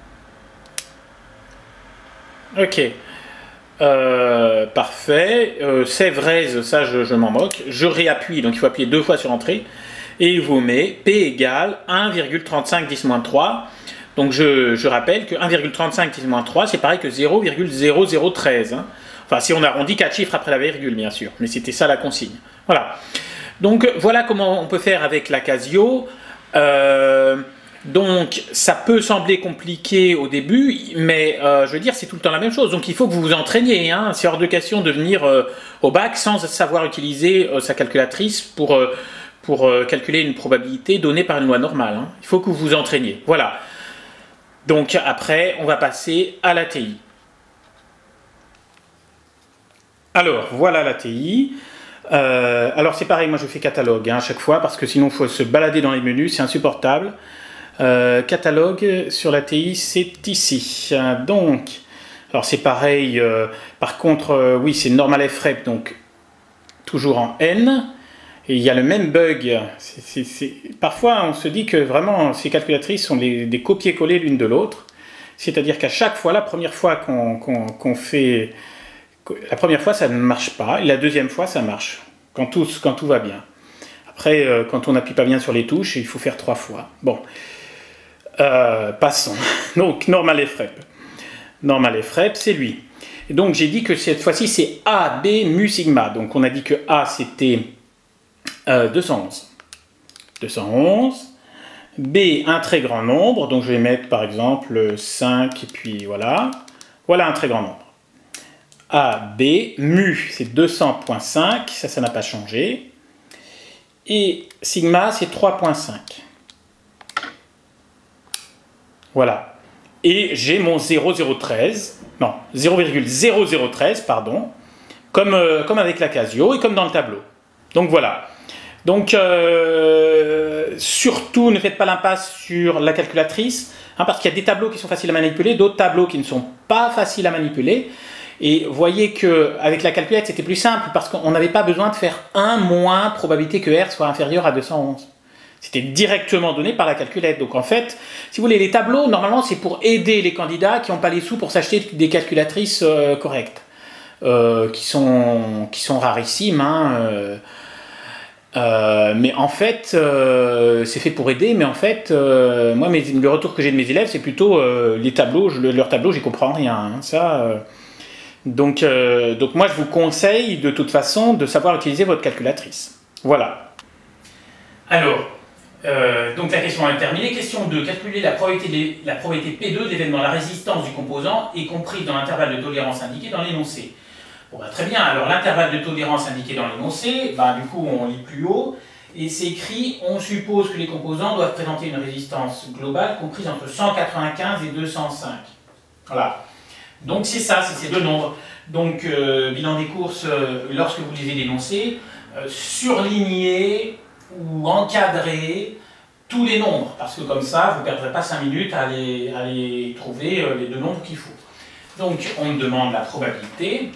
Ok, euh, parfait, euh, save raise, ça je, je m'en moque, je réappuie, donc il faut appuyer deux fois sur Entrée, et il vous met P égale un virgule trente-cinq dix moins trois, donc je, je rappelle que un virgule trente-cinq dix moins trois c'est pareil que zéro virgule zéro zéro treize, hein. Enfin si on arrondit quatre chiffres après la virgule bien sûr, mais c'était ça la consigne, voilà. Donc voilà comment on peut faire avec la Casio. euh, Donc, ça peut sembler compliqué au début, mais euh, je veux dire, c'est tout le temps la même chose. Donc, il faut que vous vous entraîniez. Hein. C'est hors de question de venir euh, au bac sans savoir utiliser euh, sa calculatrice pour, euh, pour euh, calculer une probabilité donnée par une loi normale. Hein. Il faut que vous vous entraîniez. Voilà. Donc, après, on va passer à l'A T I. Alors, voilà l'A T I. Euh, alors, c'est pareil, moi je fais catalogue hein, à chaque fois, parce que sinon, il faut se balader dans les menus, c'est insupportable. Euh, catalogue sur l'A T I, c'est ici. Donc, alors c'est pareil, euh, par contre, euh, oui, c'est normal F R E P, donc toujours en N. Et il y a le même bug. C'est, c'est, c'est... Parfois, on se dit que vraiment, ces calculatrices sont les, des copier-coller l'une de l'autre. C'est-à-dire qu'à chaque fois, la première fois qu'on, qu'on, qu'on fait... La première fois, ça ne marche pas, et la deuxième fois, ça marche, quand tout, quand tout va bien. Après, euh, quand on n'appuie pas bien sur les touches, il faut faire trois fois. Bon. Euh, passons. Donc, normal F R E P. Normal F R E P, c'est lui. Et donc, j'ai dit que cette fois-ci, c'est A, B, mu, sigma. Donc, on a dit que A, c'était euh, deux cent onze. deux cent onze. B, un très grand nombre. Donc, je vais mettre, par exemple, cinq, et puis voilà. Voilà un très grand nombre. A, B, mu, c'est deux cents virgule cinq. Ça, ça n'a pas changé. Et sigma, c'est trois virgule cinq. Voilà. Et j'ai mon zéro virgule zéro treize, non, zéro virgule zéro zéro treize, pardon, comme, euh, comme avec la Casio et comme dans le tableau. Donc voilà. Donc, euh, surtout, ne faites pas l'impasse sur la calculatrice, hein, parce qu'il y a des tableaux qui sont faciles à manipuler, d'autres tableaux qui ne sont pas faciles à manipuler. Et voyez qu'avec la calculette, c'était plus simple, parce qu'on n'avait pas besoin de faire un moins probabilité que R soit inférieur à deux cent onze. C'était directement donné par la calculette. Donc en fait, si vous voulez, les tableaux, normalement, c'est pour aider les candidats qui n'ont pas les sous pour s'acheter des calculatrices euh, correctes, euh, qui, sont, qui sont rarissimes, hein, euh, Euh, mais en fait, euh, c'est fait pour aider, mais en fait, euh, moi, mes, le retour que j'ai de mes élèves, c'est plutôt euh, les tableaux, je, leurs tableaux, j'y comprends rien, hein, ça. Euh, donc, euh, donc moi, je vous conseille de toute façon de savoir utiliser votre calculatrice. Voilà. Alors, euh, donc la question est terminée. Question deux. Calculer la probabilité, la probabilité P deux de l'événement, la résistance du composant, est comprise dans l'intervalle de tolérance indiqué dans l'énoncé. Bon, bah, très bien, alors l'intervalle de tolérance indiqué dans l'énoncé, bah, du coup on lit plus haut, et c'est écrit, on suppose que les composants doivent présenter une résistance globale comprise entre cent quatre-vingt-quinze et deux cent cinq. Voilà. Donc c'est ça, c'est ces deux nombres. Donc euh, bilan des courses, euh, lorsque vous lisez l'énoncé, euh, surlignez ou encadrez tous les nombres, parce que comme ça, vous ne perdrez pas cinq minutes à les, à les trouver, euh, les deux nombres qu'il faut. Donc on me demande la probabilité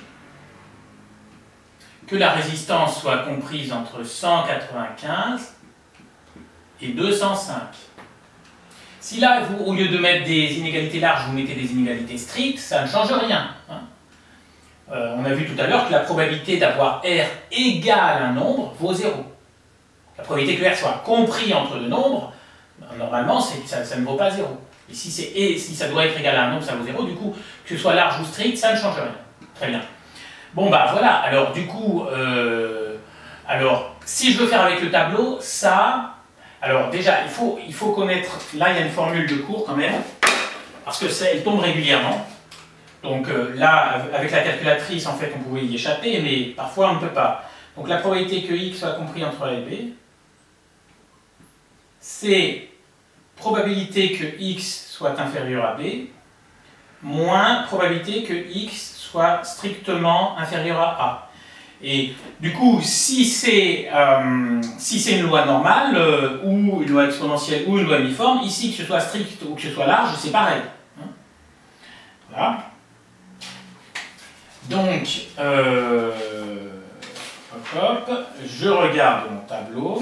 que la résistance soit comprise entre cent quatre-vingt-quinze et deux cent cinq. Si là, vous, au lieu de mettre des inégalités larges, vous mettez des inégalités strictes, ça ne change rien. Hein. Euh, on a vu tout à l'heure que la probabilité d'avoir R égale un nombre vaut zéro. La probabilité que R soit compris entre deux nombres, normalement, ça, ça ne vaut pas zéro. Et si, et si ça doit être égal à un nombre, ça vaut zéro. Du coup, que ce soit large ou strict, ça ne change rien. Très bien. Bon bah voilà, alors du coup, euh, alors si je veux faire avec le tableau, ça, alors déjà il faut, il faut connaître, là il y a une formule de cours quand même, parce que ça, elle tombe régulièrement, donc euh, là avec la calculatrice en fait on pouvait y échapper, mais parfois on ne peut pas. Donc la probabilité que X soit compris entre A et B, c'est probabilité que X soit inférieur à B, moins probabilité que X soit strictement inférieur à A. Et du coup, si c'est euh, si c'est une loi normale, euh, ou une loi exponentielle, ou une loi uniforme, ici, que ce soit strict ou que ce soit large, c'est pareil. Hein, voilà. Donc, euh, hop, hop, je regarde mon tableau.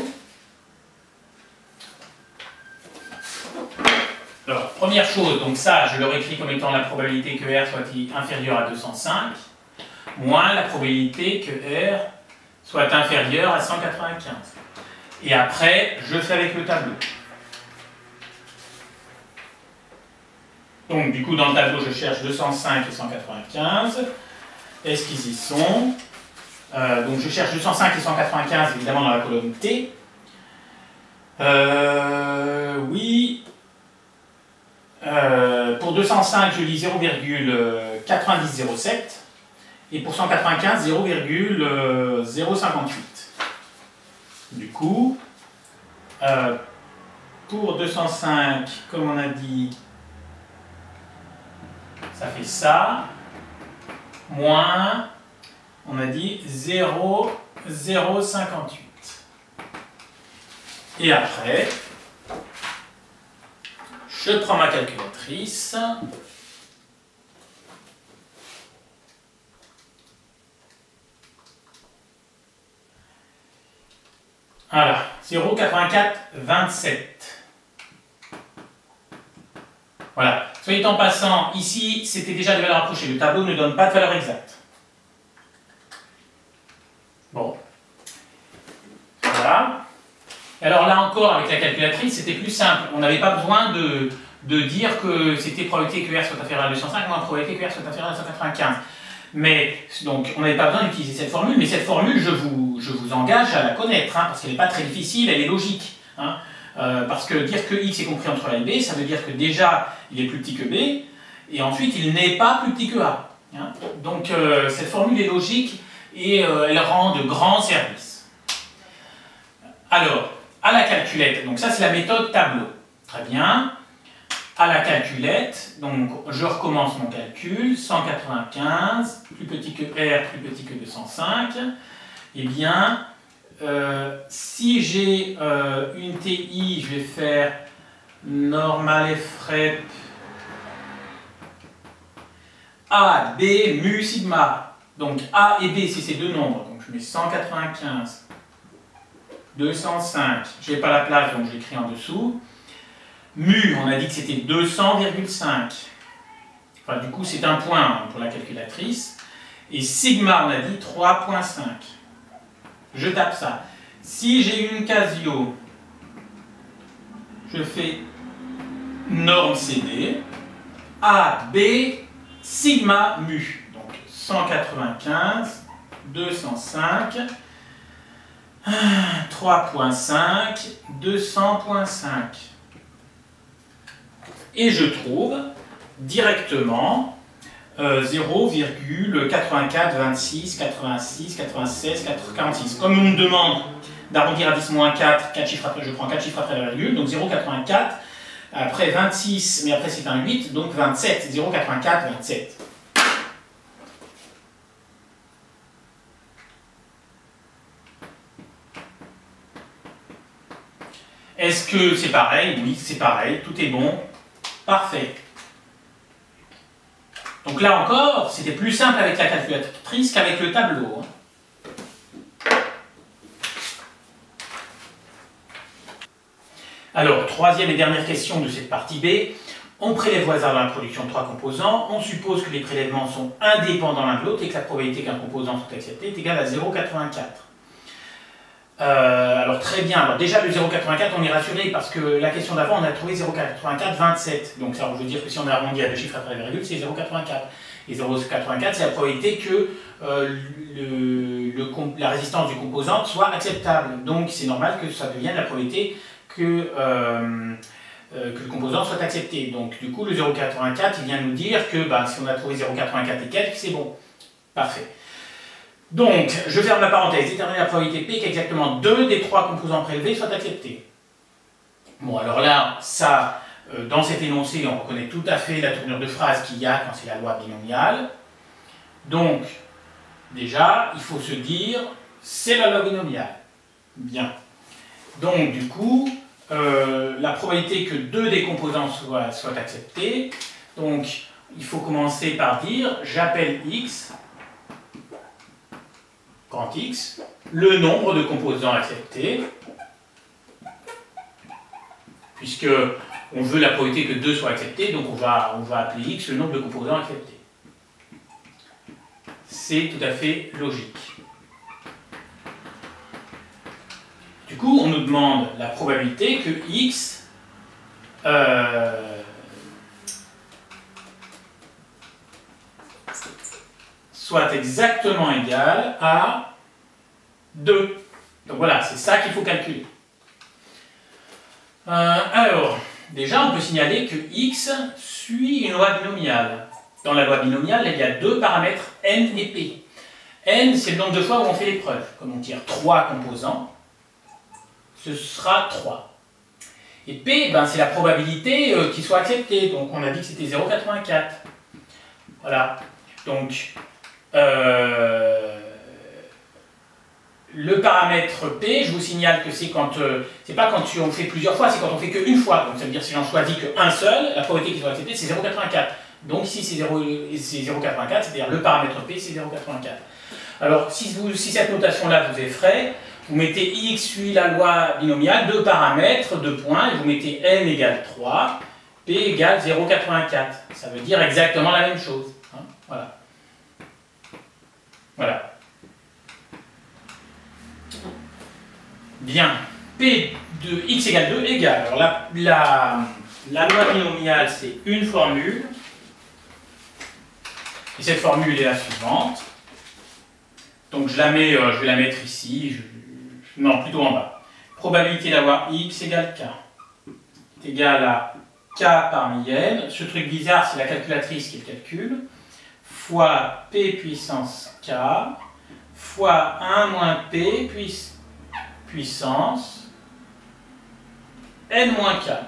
Alors, première chose, donc ça, je leur écris comme étant la probabilité que R soit inférieur à deux cent cinq, moins la probabilité que R soit inférieur à cent quatre-vingt-quinze. Et après, je fais avec le tableau. Donc, du coup, dans le tableau, je cherche deux cent cinq et cent quatre-vingt-quinze. Est-ce qu'ils y sont? euh, Donc, je cherche deux cent cinq et cent quatre-vingt-quinze, évidemment, dans la colonne T. Euh, oui... Euh, pour deux cent cinq, je lis zéro virgule quatre-vingt-dix zéro sept et pour cent quatre-vingt-quinze, zéro virgule zéro cinquante-huit. Du coup, euh, pour deux cent cinq, comme on a dit, ça fait ça, moins, on a dit zéro virgule zéro cinquante-huit. Et après, je prends ma calculatrice. Voilà, zéro virgule quatre-vingt-quatre vingt-sept. Voilà. Soyez en passant, ici, c'était déjà des valeurs approchées. Le tableau ne donne pas de valeur exacte. Bon. Voilà. Et alors là encore, avec la calculatrice, c'était plus simple. On n'avait pas besoin de, de dire que c'était probabilité que R soit inférieur à deux cent cinq, moins probabilité que R soit inférieur à cent quatre-vingt-quinze. Mais, donc, on n'avait pas besoin d'utiliser cette formule, mais cette formule, je vous, je vous engage à la connaître, hein, parce qu'elle n'est pas très difficile, elle est logique. Hein, euh, parce que dire que X est compris entre A et B, ça veut dire que déjà, il est plus petit que B, et ensuite, il n'est pas plus petit que A. Hein. Donc, euh, cette formule est logique, et euh, elle rend de grands services. Alors, à la calculette, donc ça c'est la méthode tableau. Très bien. À la calculette, donc je recommence mon calcul, cent quatre-vingt-quinze, plus petit que R, plus petit que deux cent cinq. Eh bien, euh, si j'ai euh, une T I, je vais faire normal F R E P A, B, mu, sigma. Donc A et B, c'est ces deux nombres. Donc je mets cent quatre-vingt-quinze, deux cent cinq. Je n'ai pas la place, donc je l'écris en dessous. Mu, on a dit que c'était deux cents virgule cinq. Enfin, du coup, c'est un point pour la calculatrice. Et sigma, on a dit trois virgule cinq. Je tape ça. Si j'ai une Casio, je fais norme C D, A, B, sigma, mu. Donc cent quatre-vingt-quinze, deux cent cinq, trois virgule cinq, deux cents virgule cinq. Et je trouve directement Euh, zéro virgule quatre-vingt-quatre, vingt-six, quatre-vingt-six, quatre-vingt-seize, quarante-six. Comme on me demande d'arrondir à dix moins quatre, quatre chiffres après, je prends quatre chiffres après la virgule, donc zéro virgule quatre-vingt-quatre, après vingt-six, mais après c'est un huit, donc vingt-sept, zéro virgule quatre-vingt-quatre, vingt-sept. Est-ce que c'est pareil? Oui, c'est pareil, tout est bon, parfait. Donc là encore, c'était plus simple avec la calculatrice qu'avec le tableau. Alors, troisième et dernière question de cette partie B. On prélève au hasard dans la production de trois composants. On suppose que les prélèvements sont indépendants l'un de l'autre et que la probabilité qu'un composant soit accepté est égale à zéro virgule quatre-vingt-quatre. Euh, alors très bien, alors déjà le zéro virgule quatre-vingt-quatre on est rassuré parce que la question d'avant on a trouvé zéro virgule quatre-vingt-quatre, vingt-sept. Donc ça veut dire que si on arrondit à deux chiffres après la virgule, c'est zéro virgule quatre-vingt-quatre. Et zéro virgule quatre-vingt-quatre c'est la probabilité que euh, le, le, la résistance du composant soit acceptable. Donc c'est normal que ça devienne la probabilité que, euh, euh, que le composant soit accepté. Donc du coup le zéro virgule quatre-vingt-quatre il vient nous dire que bah, si on a trouvé zéro virgule quatre-vingt-quatre et quelques, c'est bon. Parfait. Donc, je ferme la parenthèse, déterminer la probabilité P qu'exactement deux des trois composants prélevés soient acceptés. Bon, alors là, ça, euh, dans cet énoncé, on reconnaît tout à fait la tournure de phrase qu'il y a quand c'est la loi binomiale. Donc, déjà, il faut se dire, c'est la loi binomiale. Bien. Donc, du coup, euh, la probabilité que deux des composants soient, soient acceptés, donc, il faut commencer par dire, j'appelle X, quand X, le nombre de composants acceptés, puisque on veut la probabilité que deux soient acceptés, donc on va, on va appeler X le nombre de composants acceptés. C'est tout à fait logique. Du coup, on nous demande la probabilité que X euh, soit exactement égal à deux. Donc voilà, c'est ça qu'il faut calculer. Euh, alors, déjà, on peut signaler que X suit une loi binomiale. Dans la loi binomiale, il y a deux paramètres N et P. N, c'est le nombre de fois où on fait l'épreuve. Comme on tire trois composants, ce sera trois. Et P, ben, c'est la probabilité euh, qu'il soit accepté. Donc on a dit que c'était zéro virgule quatre-vingt-quatre. Voilà. Donc, euh, le paramètre P, je vous signale que c'est quand, euh, c'est pas quand on fait plusieurs fois, c'est quand on fait qu'une fois. Donc ça veut dire que si j'en choisis qu'un seul, la probabilité qu'il soit accepté, c'est zéro virgule quatre-vingt-quatre. Donc ici c'est zéro virgule quatre-vingt-quatre, c'est-à-dire le paramètre P, c'est zéro virgule quatre-vingt-quatre. Alors si, vous, si cette notation-là vous effraie, vous mettez X suit la loi binomiale, deux paramètres, deux points, et vous mettez N égale trois, P égale zéro virgule quatre-vingt-quatre. Ça veut dire exactement la même chose. Hein, voilà. Voilà. Bien. P de X égale deux égale. Alors la, la, la loi binomiale, c'est une formule. Et cette formule est la suivante. Donc je la mets, euh, je vais la mettre ici. Je, non, plutôt en bas. Probabilité d'avoir X égale K. Est égal à K parmi N. Ce truc bizarre, c'est la calculatrice qui le calcule. Fois P puissance K. Fois un moins P puissance, puissance N moins K.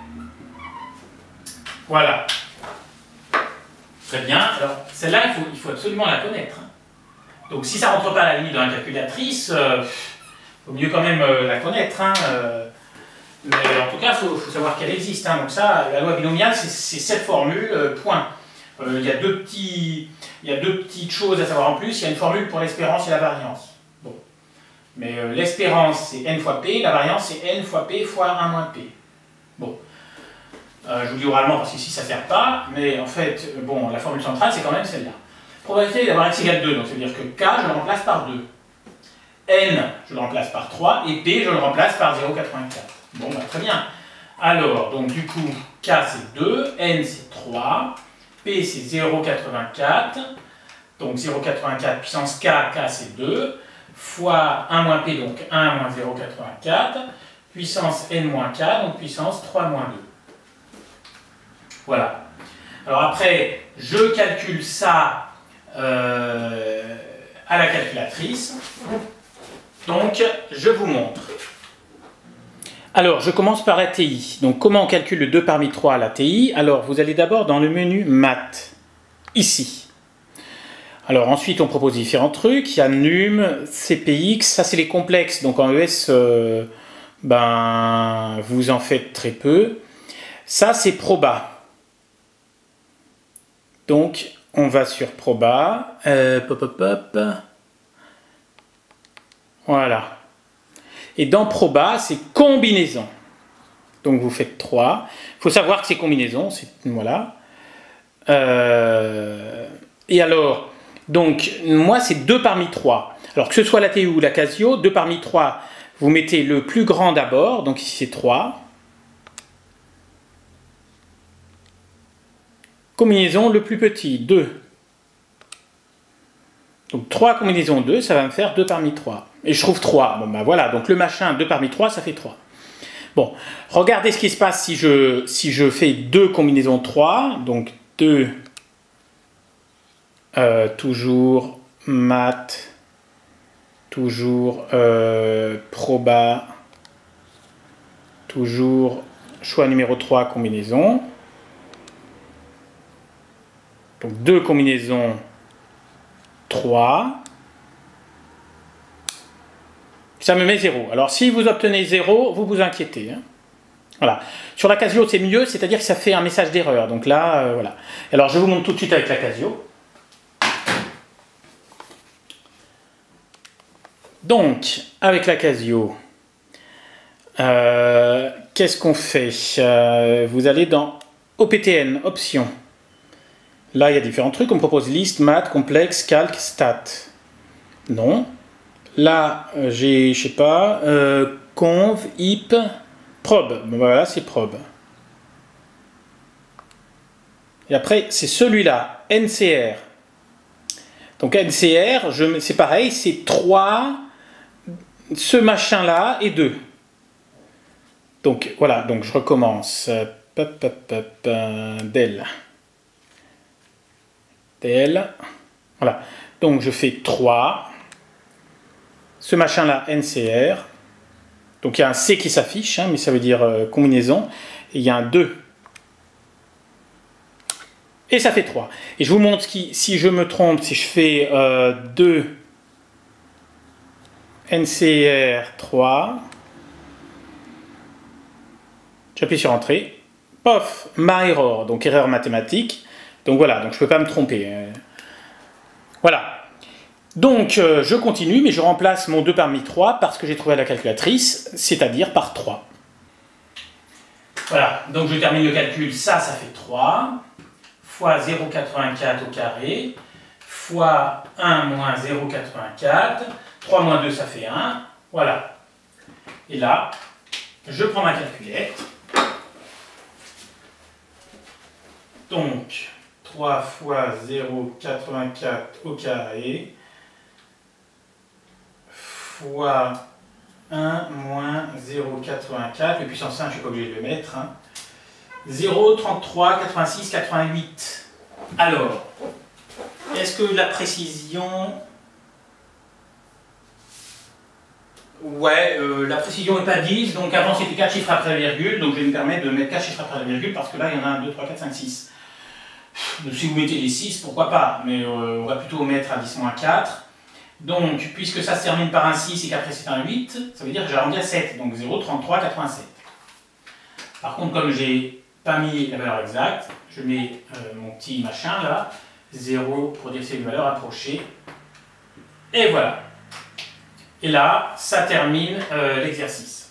Voilà. Très bien. Alors, celle-là, il faut, il faut absolument la connaître. Donc, si ça ne rentre pas à la limite dans la calculatrice, euh, vaut mieux quand même euh, la connaître. Hein, euh, mais en tout cas, il faut, faut savoir qu'elle existe. Hein. Donc ça, la loi binomiale, c'est cette formule, euh, point. Euh, il y a deux petits, il y a deux petites choses à savoir en plus. Il y a une formule pour l'espérance et la variance. Bon. Mais euh, l'espérance, c'est n fois p. La variance, c'est n fois p fois un moins p. Bon. Euh, je vous dis oralement parce qu'ici, ça ne sert pas. Mais en fait, bon, la formule centrale, c'est quand même celle-là. Probabilité d'avoir x égale deux. Donc ça veut dire que k, je le remplace par deux. N, je le remplace par trois. Et p, je le remplace par zéro virgule quatre-vingt-quatre. Bon, bah, très bien. Alors, donc du coup, k, c'est deux. N, c'est trois. P, c'est zéro virgule quatre-vingt-quatre. Donc zéro virgule quatre-vingt-quatre puissance k, k, c'est deux. Fois un moins p, donc un moins zéro virgule quatre-vingt-quatre. Puissance n moins k, donc puissance trois moins deux. Voilà. Alors après, je calcule ça euh, à la calculatrice. Donc, je vous montre. Alors, je commence par la T I. Donc, comment on calcule le deux parmi trois à la T I? Alors, vous allez d'abord dans le menu Maths, ici. Alors, ensuite, on propose différents trucs. Il y a N U M, C P X, ça c'est les complexes. Donc, en E S, euh, ben, vous en faites très peu. Ça, c'est Proba. Donc, on va sur Proba. Euh, pop, pop, pop. Voilà. Et dans Proba, c'est combinaison. Donc vous faites trois. Il faut savoir que c'est combinaison. Voilà. Euh, et alors, donc, moi, c'est deux parmi trois. Alors que ce soit la T I ou la Casio, deux parmi trois, vous mettez le plus grand d'abord. Donc ici, c'est trois. Combinaison, le plus petit, deux. Donc trois combinaisons deux, ça va me faire deux parmi trois. Et je trouve trois. Bon ben voilà, donc le machin deux parmi trois, ça fait trois. Bon, regardez ce qui se passe si je, si je fais deux combinaisons trois. Donc deux, euh, toujours maths, toujours euh, proba, toujours choix numéro trois, combinaison. Donc deux combinaisons trois. Ça me met zéro. Alors si vous obtenez zéro, vous vous inquiétez. Hein. Voilà. Sur la Casio, c'est mieux, c'est-à-dire que ça fait un message d'erreur. Donc là, euh, voilà. Alors je vous montre tout de suite avec la Casio. Donc, avec la Casio, euh, qu'est-ce qu'on fait? euh, Vous allez dans O P T N, options. Là, il y a différents trucs. On me propose liste, maths, complexe, calque, stat. Non. Là, euh, j'ai, je sais pas, euh, conv, hip, probe. Bon, voilà, c'est probe. Et après, c'est celui-là, N C R. Donc N C R, c'est pareil, c'est trois, ce machin-là et deux. Donc voilà, donc je recommence. Pop, pop, pop, euh, del. Del. Voilà. Donc je fais trois. Ce machin-là, N C R. Donc il y a un C qui s'affiche, hein, mais ça veut dire euh, combinaison. Et il y a un deux. Et ça fait trois. Et je vous montre qui, si je me trompe, si je fais euh, deux N C R trois. J'appuie sur Entrée. Pof, ma error, donc erreur mathématique. Donc voilà, donc je ne peux pas me tromper. Voilà. Donc euh, je continue, mais je remplace mon deux parmi trois parce que j'ai trouvé à la calculatrice, c'est-à-dire par trois. Voilà, donc je termine le calcul, ça, ça fait trois, fois zéro virgule quatre-vingt-quatre au carré, fois un moins zéro virgule quatre-vingt-quatre, trois moins deux, ça fait un, voilà. Et là, je prends ma calculette. Donc, trois fois zéro virgule quatre-vingt-quatre au carré fois un moins zéro virgule quatre-vingt-quatre, le puissance un, je ne suis pas obligé de le mettre, hein. zéro virgule trente-trois quatre-vingt-six quatre-vingt-huit. Alors, est-ce que la précision... Ouais, euh, la précision n'est pas dix, donc avant c'était quatre chiffres après la virgule, donc je vais me permettre de mettre quatre chiffres après la virgule parce que là il y en a un, deux, trois, quatre, cinq, six. Donc si vous mettez les six, pourquoi pas, mais euh, on va plutôt mettre à dix moins quatre. Donc, puisque ça se termine par un six et qu'après c'est un huit, ça veut dire que j'arrondis à sept, donc zéro virgule trente-trois quatre-vingt-sept. Par contre, comme j'ai pas mis la valeur exacte, je mets euh, mon petit machin là, zéro pour dire que c'est une valeur approchée, et voilà. Et là, ça termine euh, l'exercice.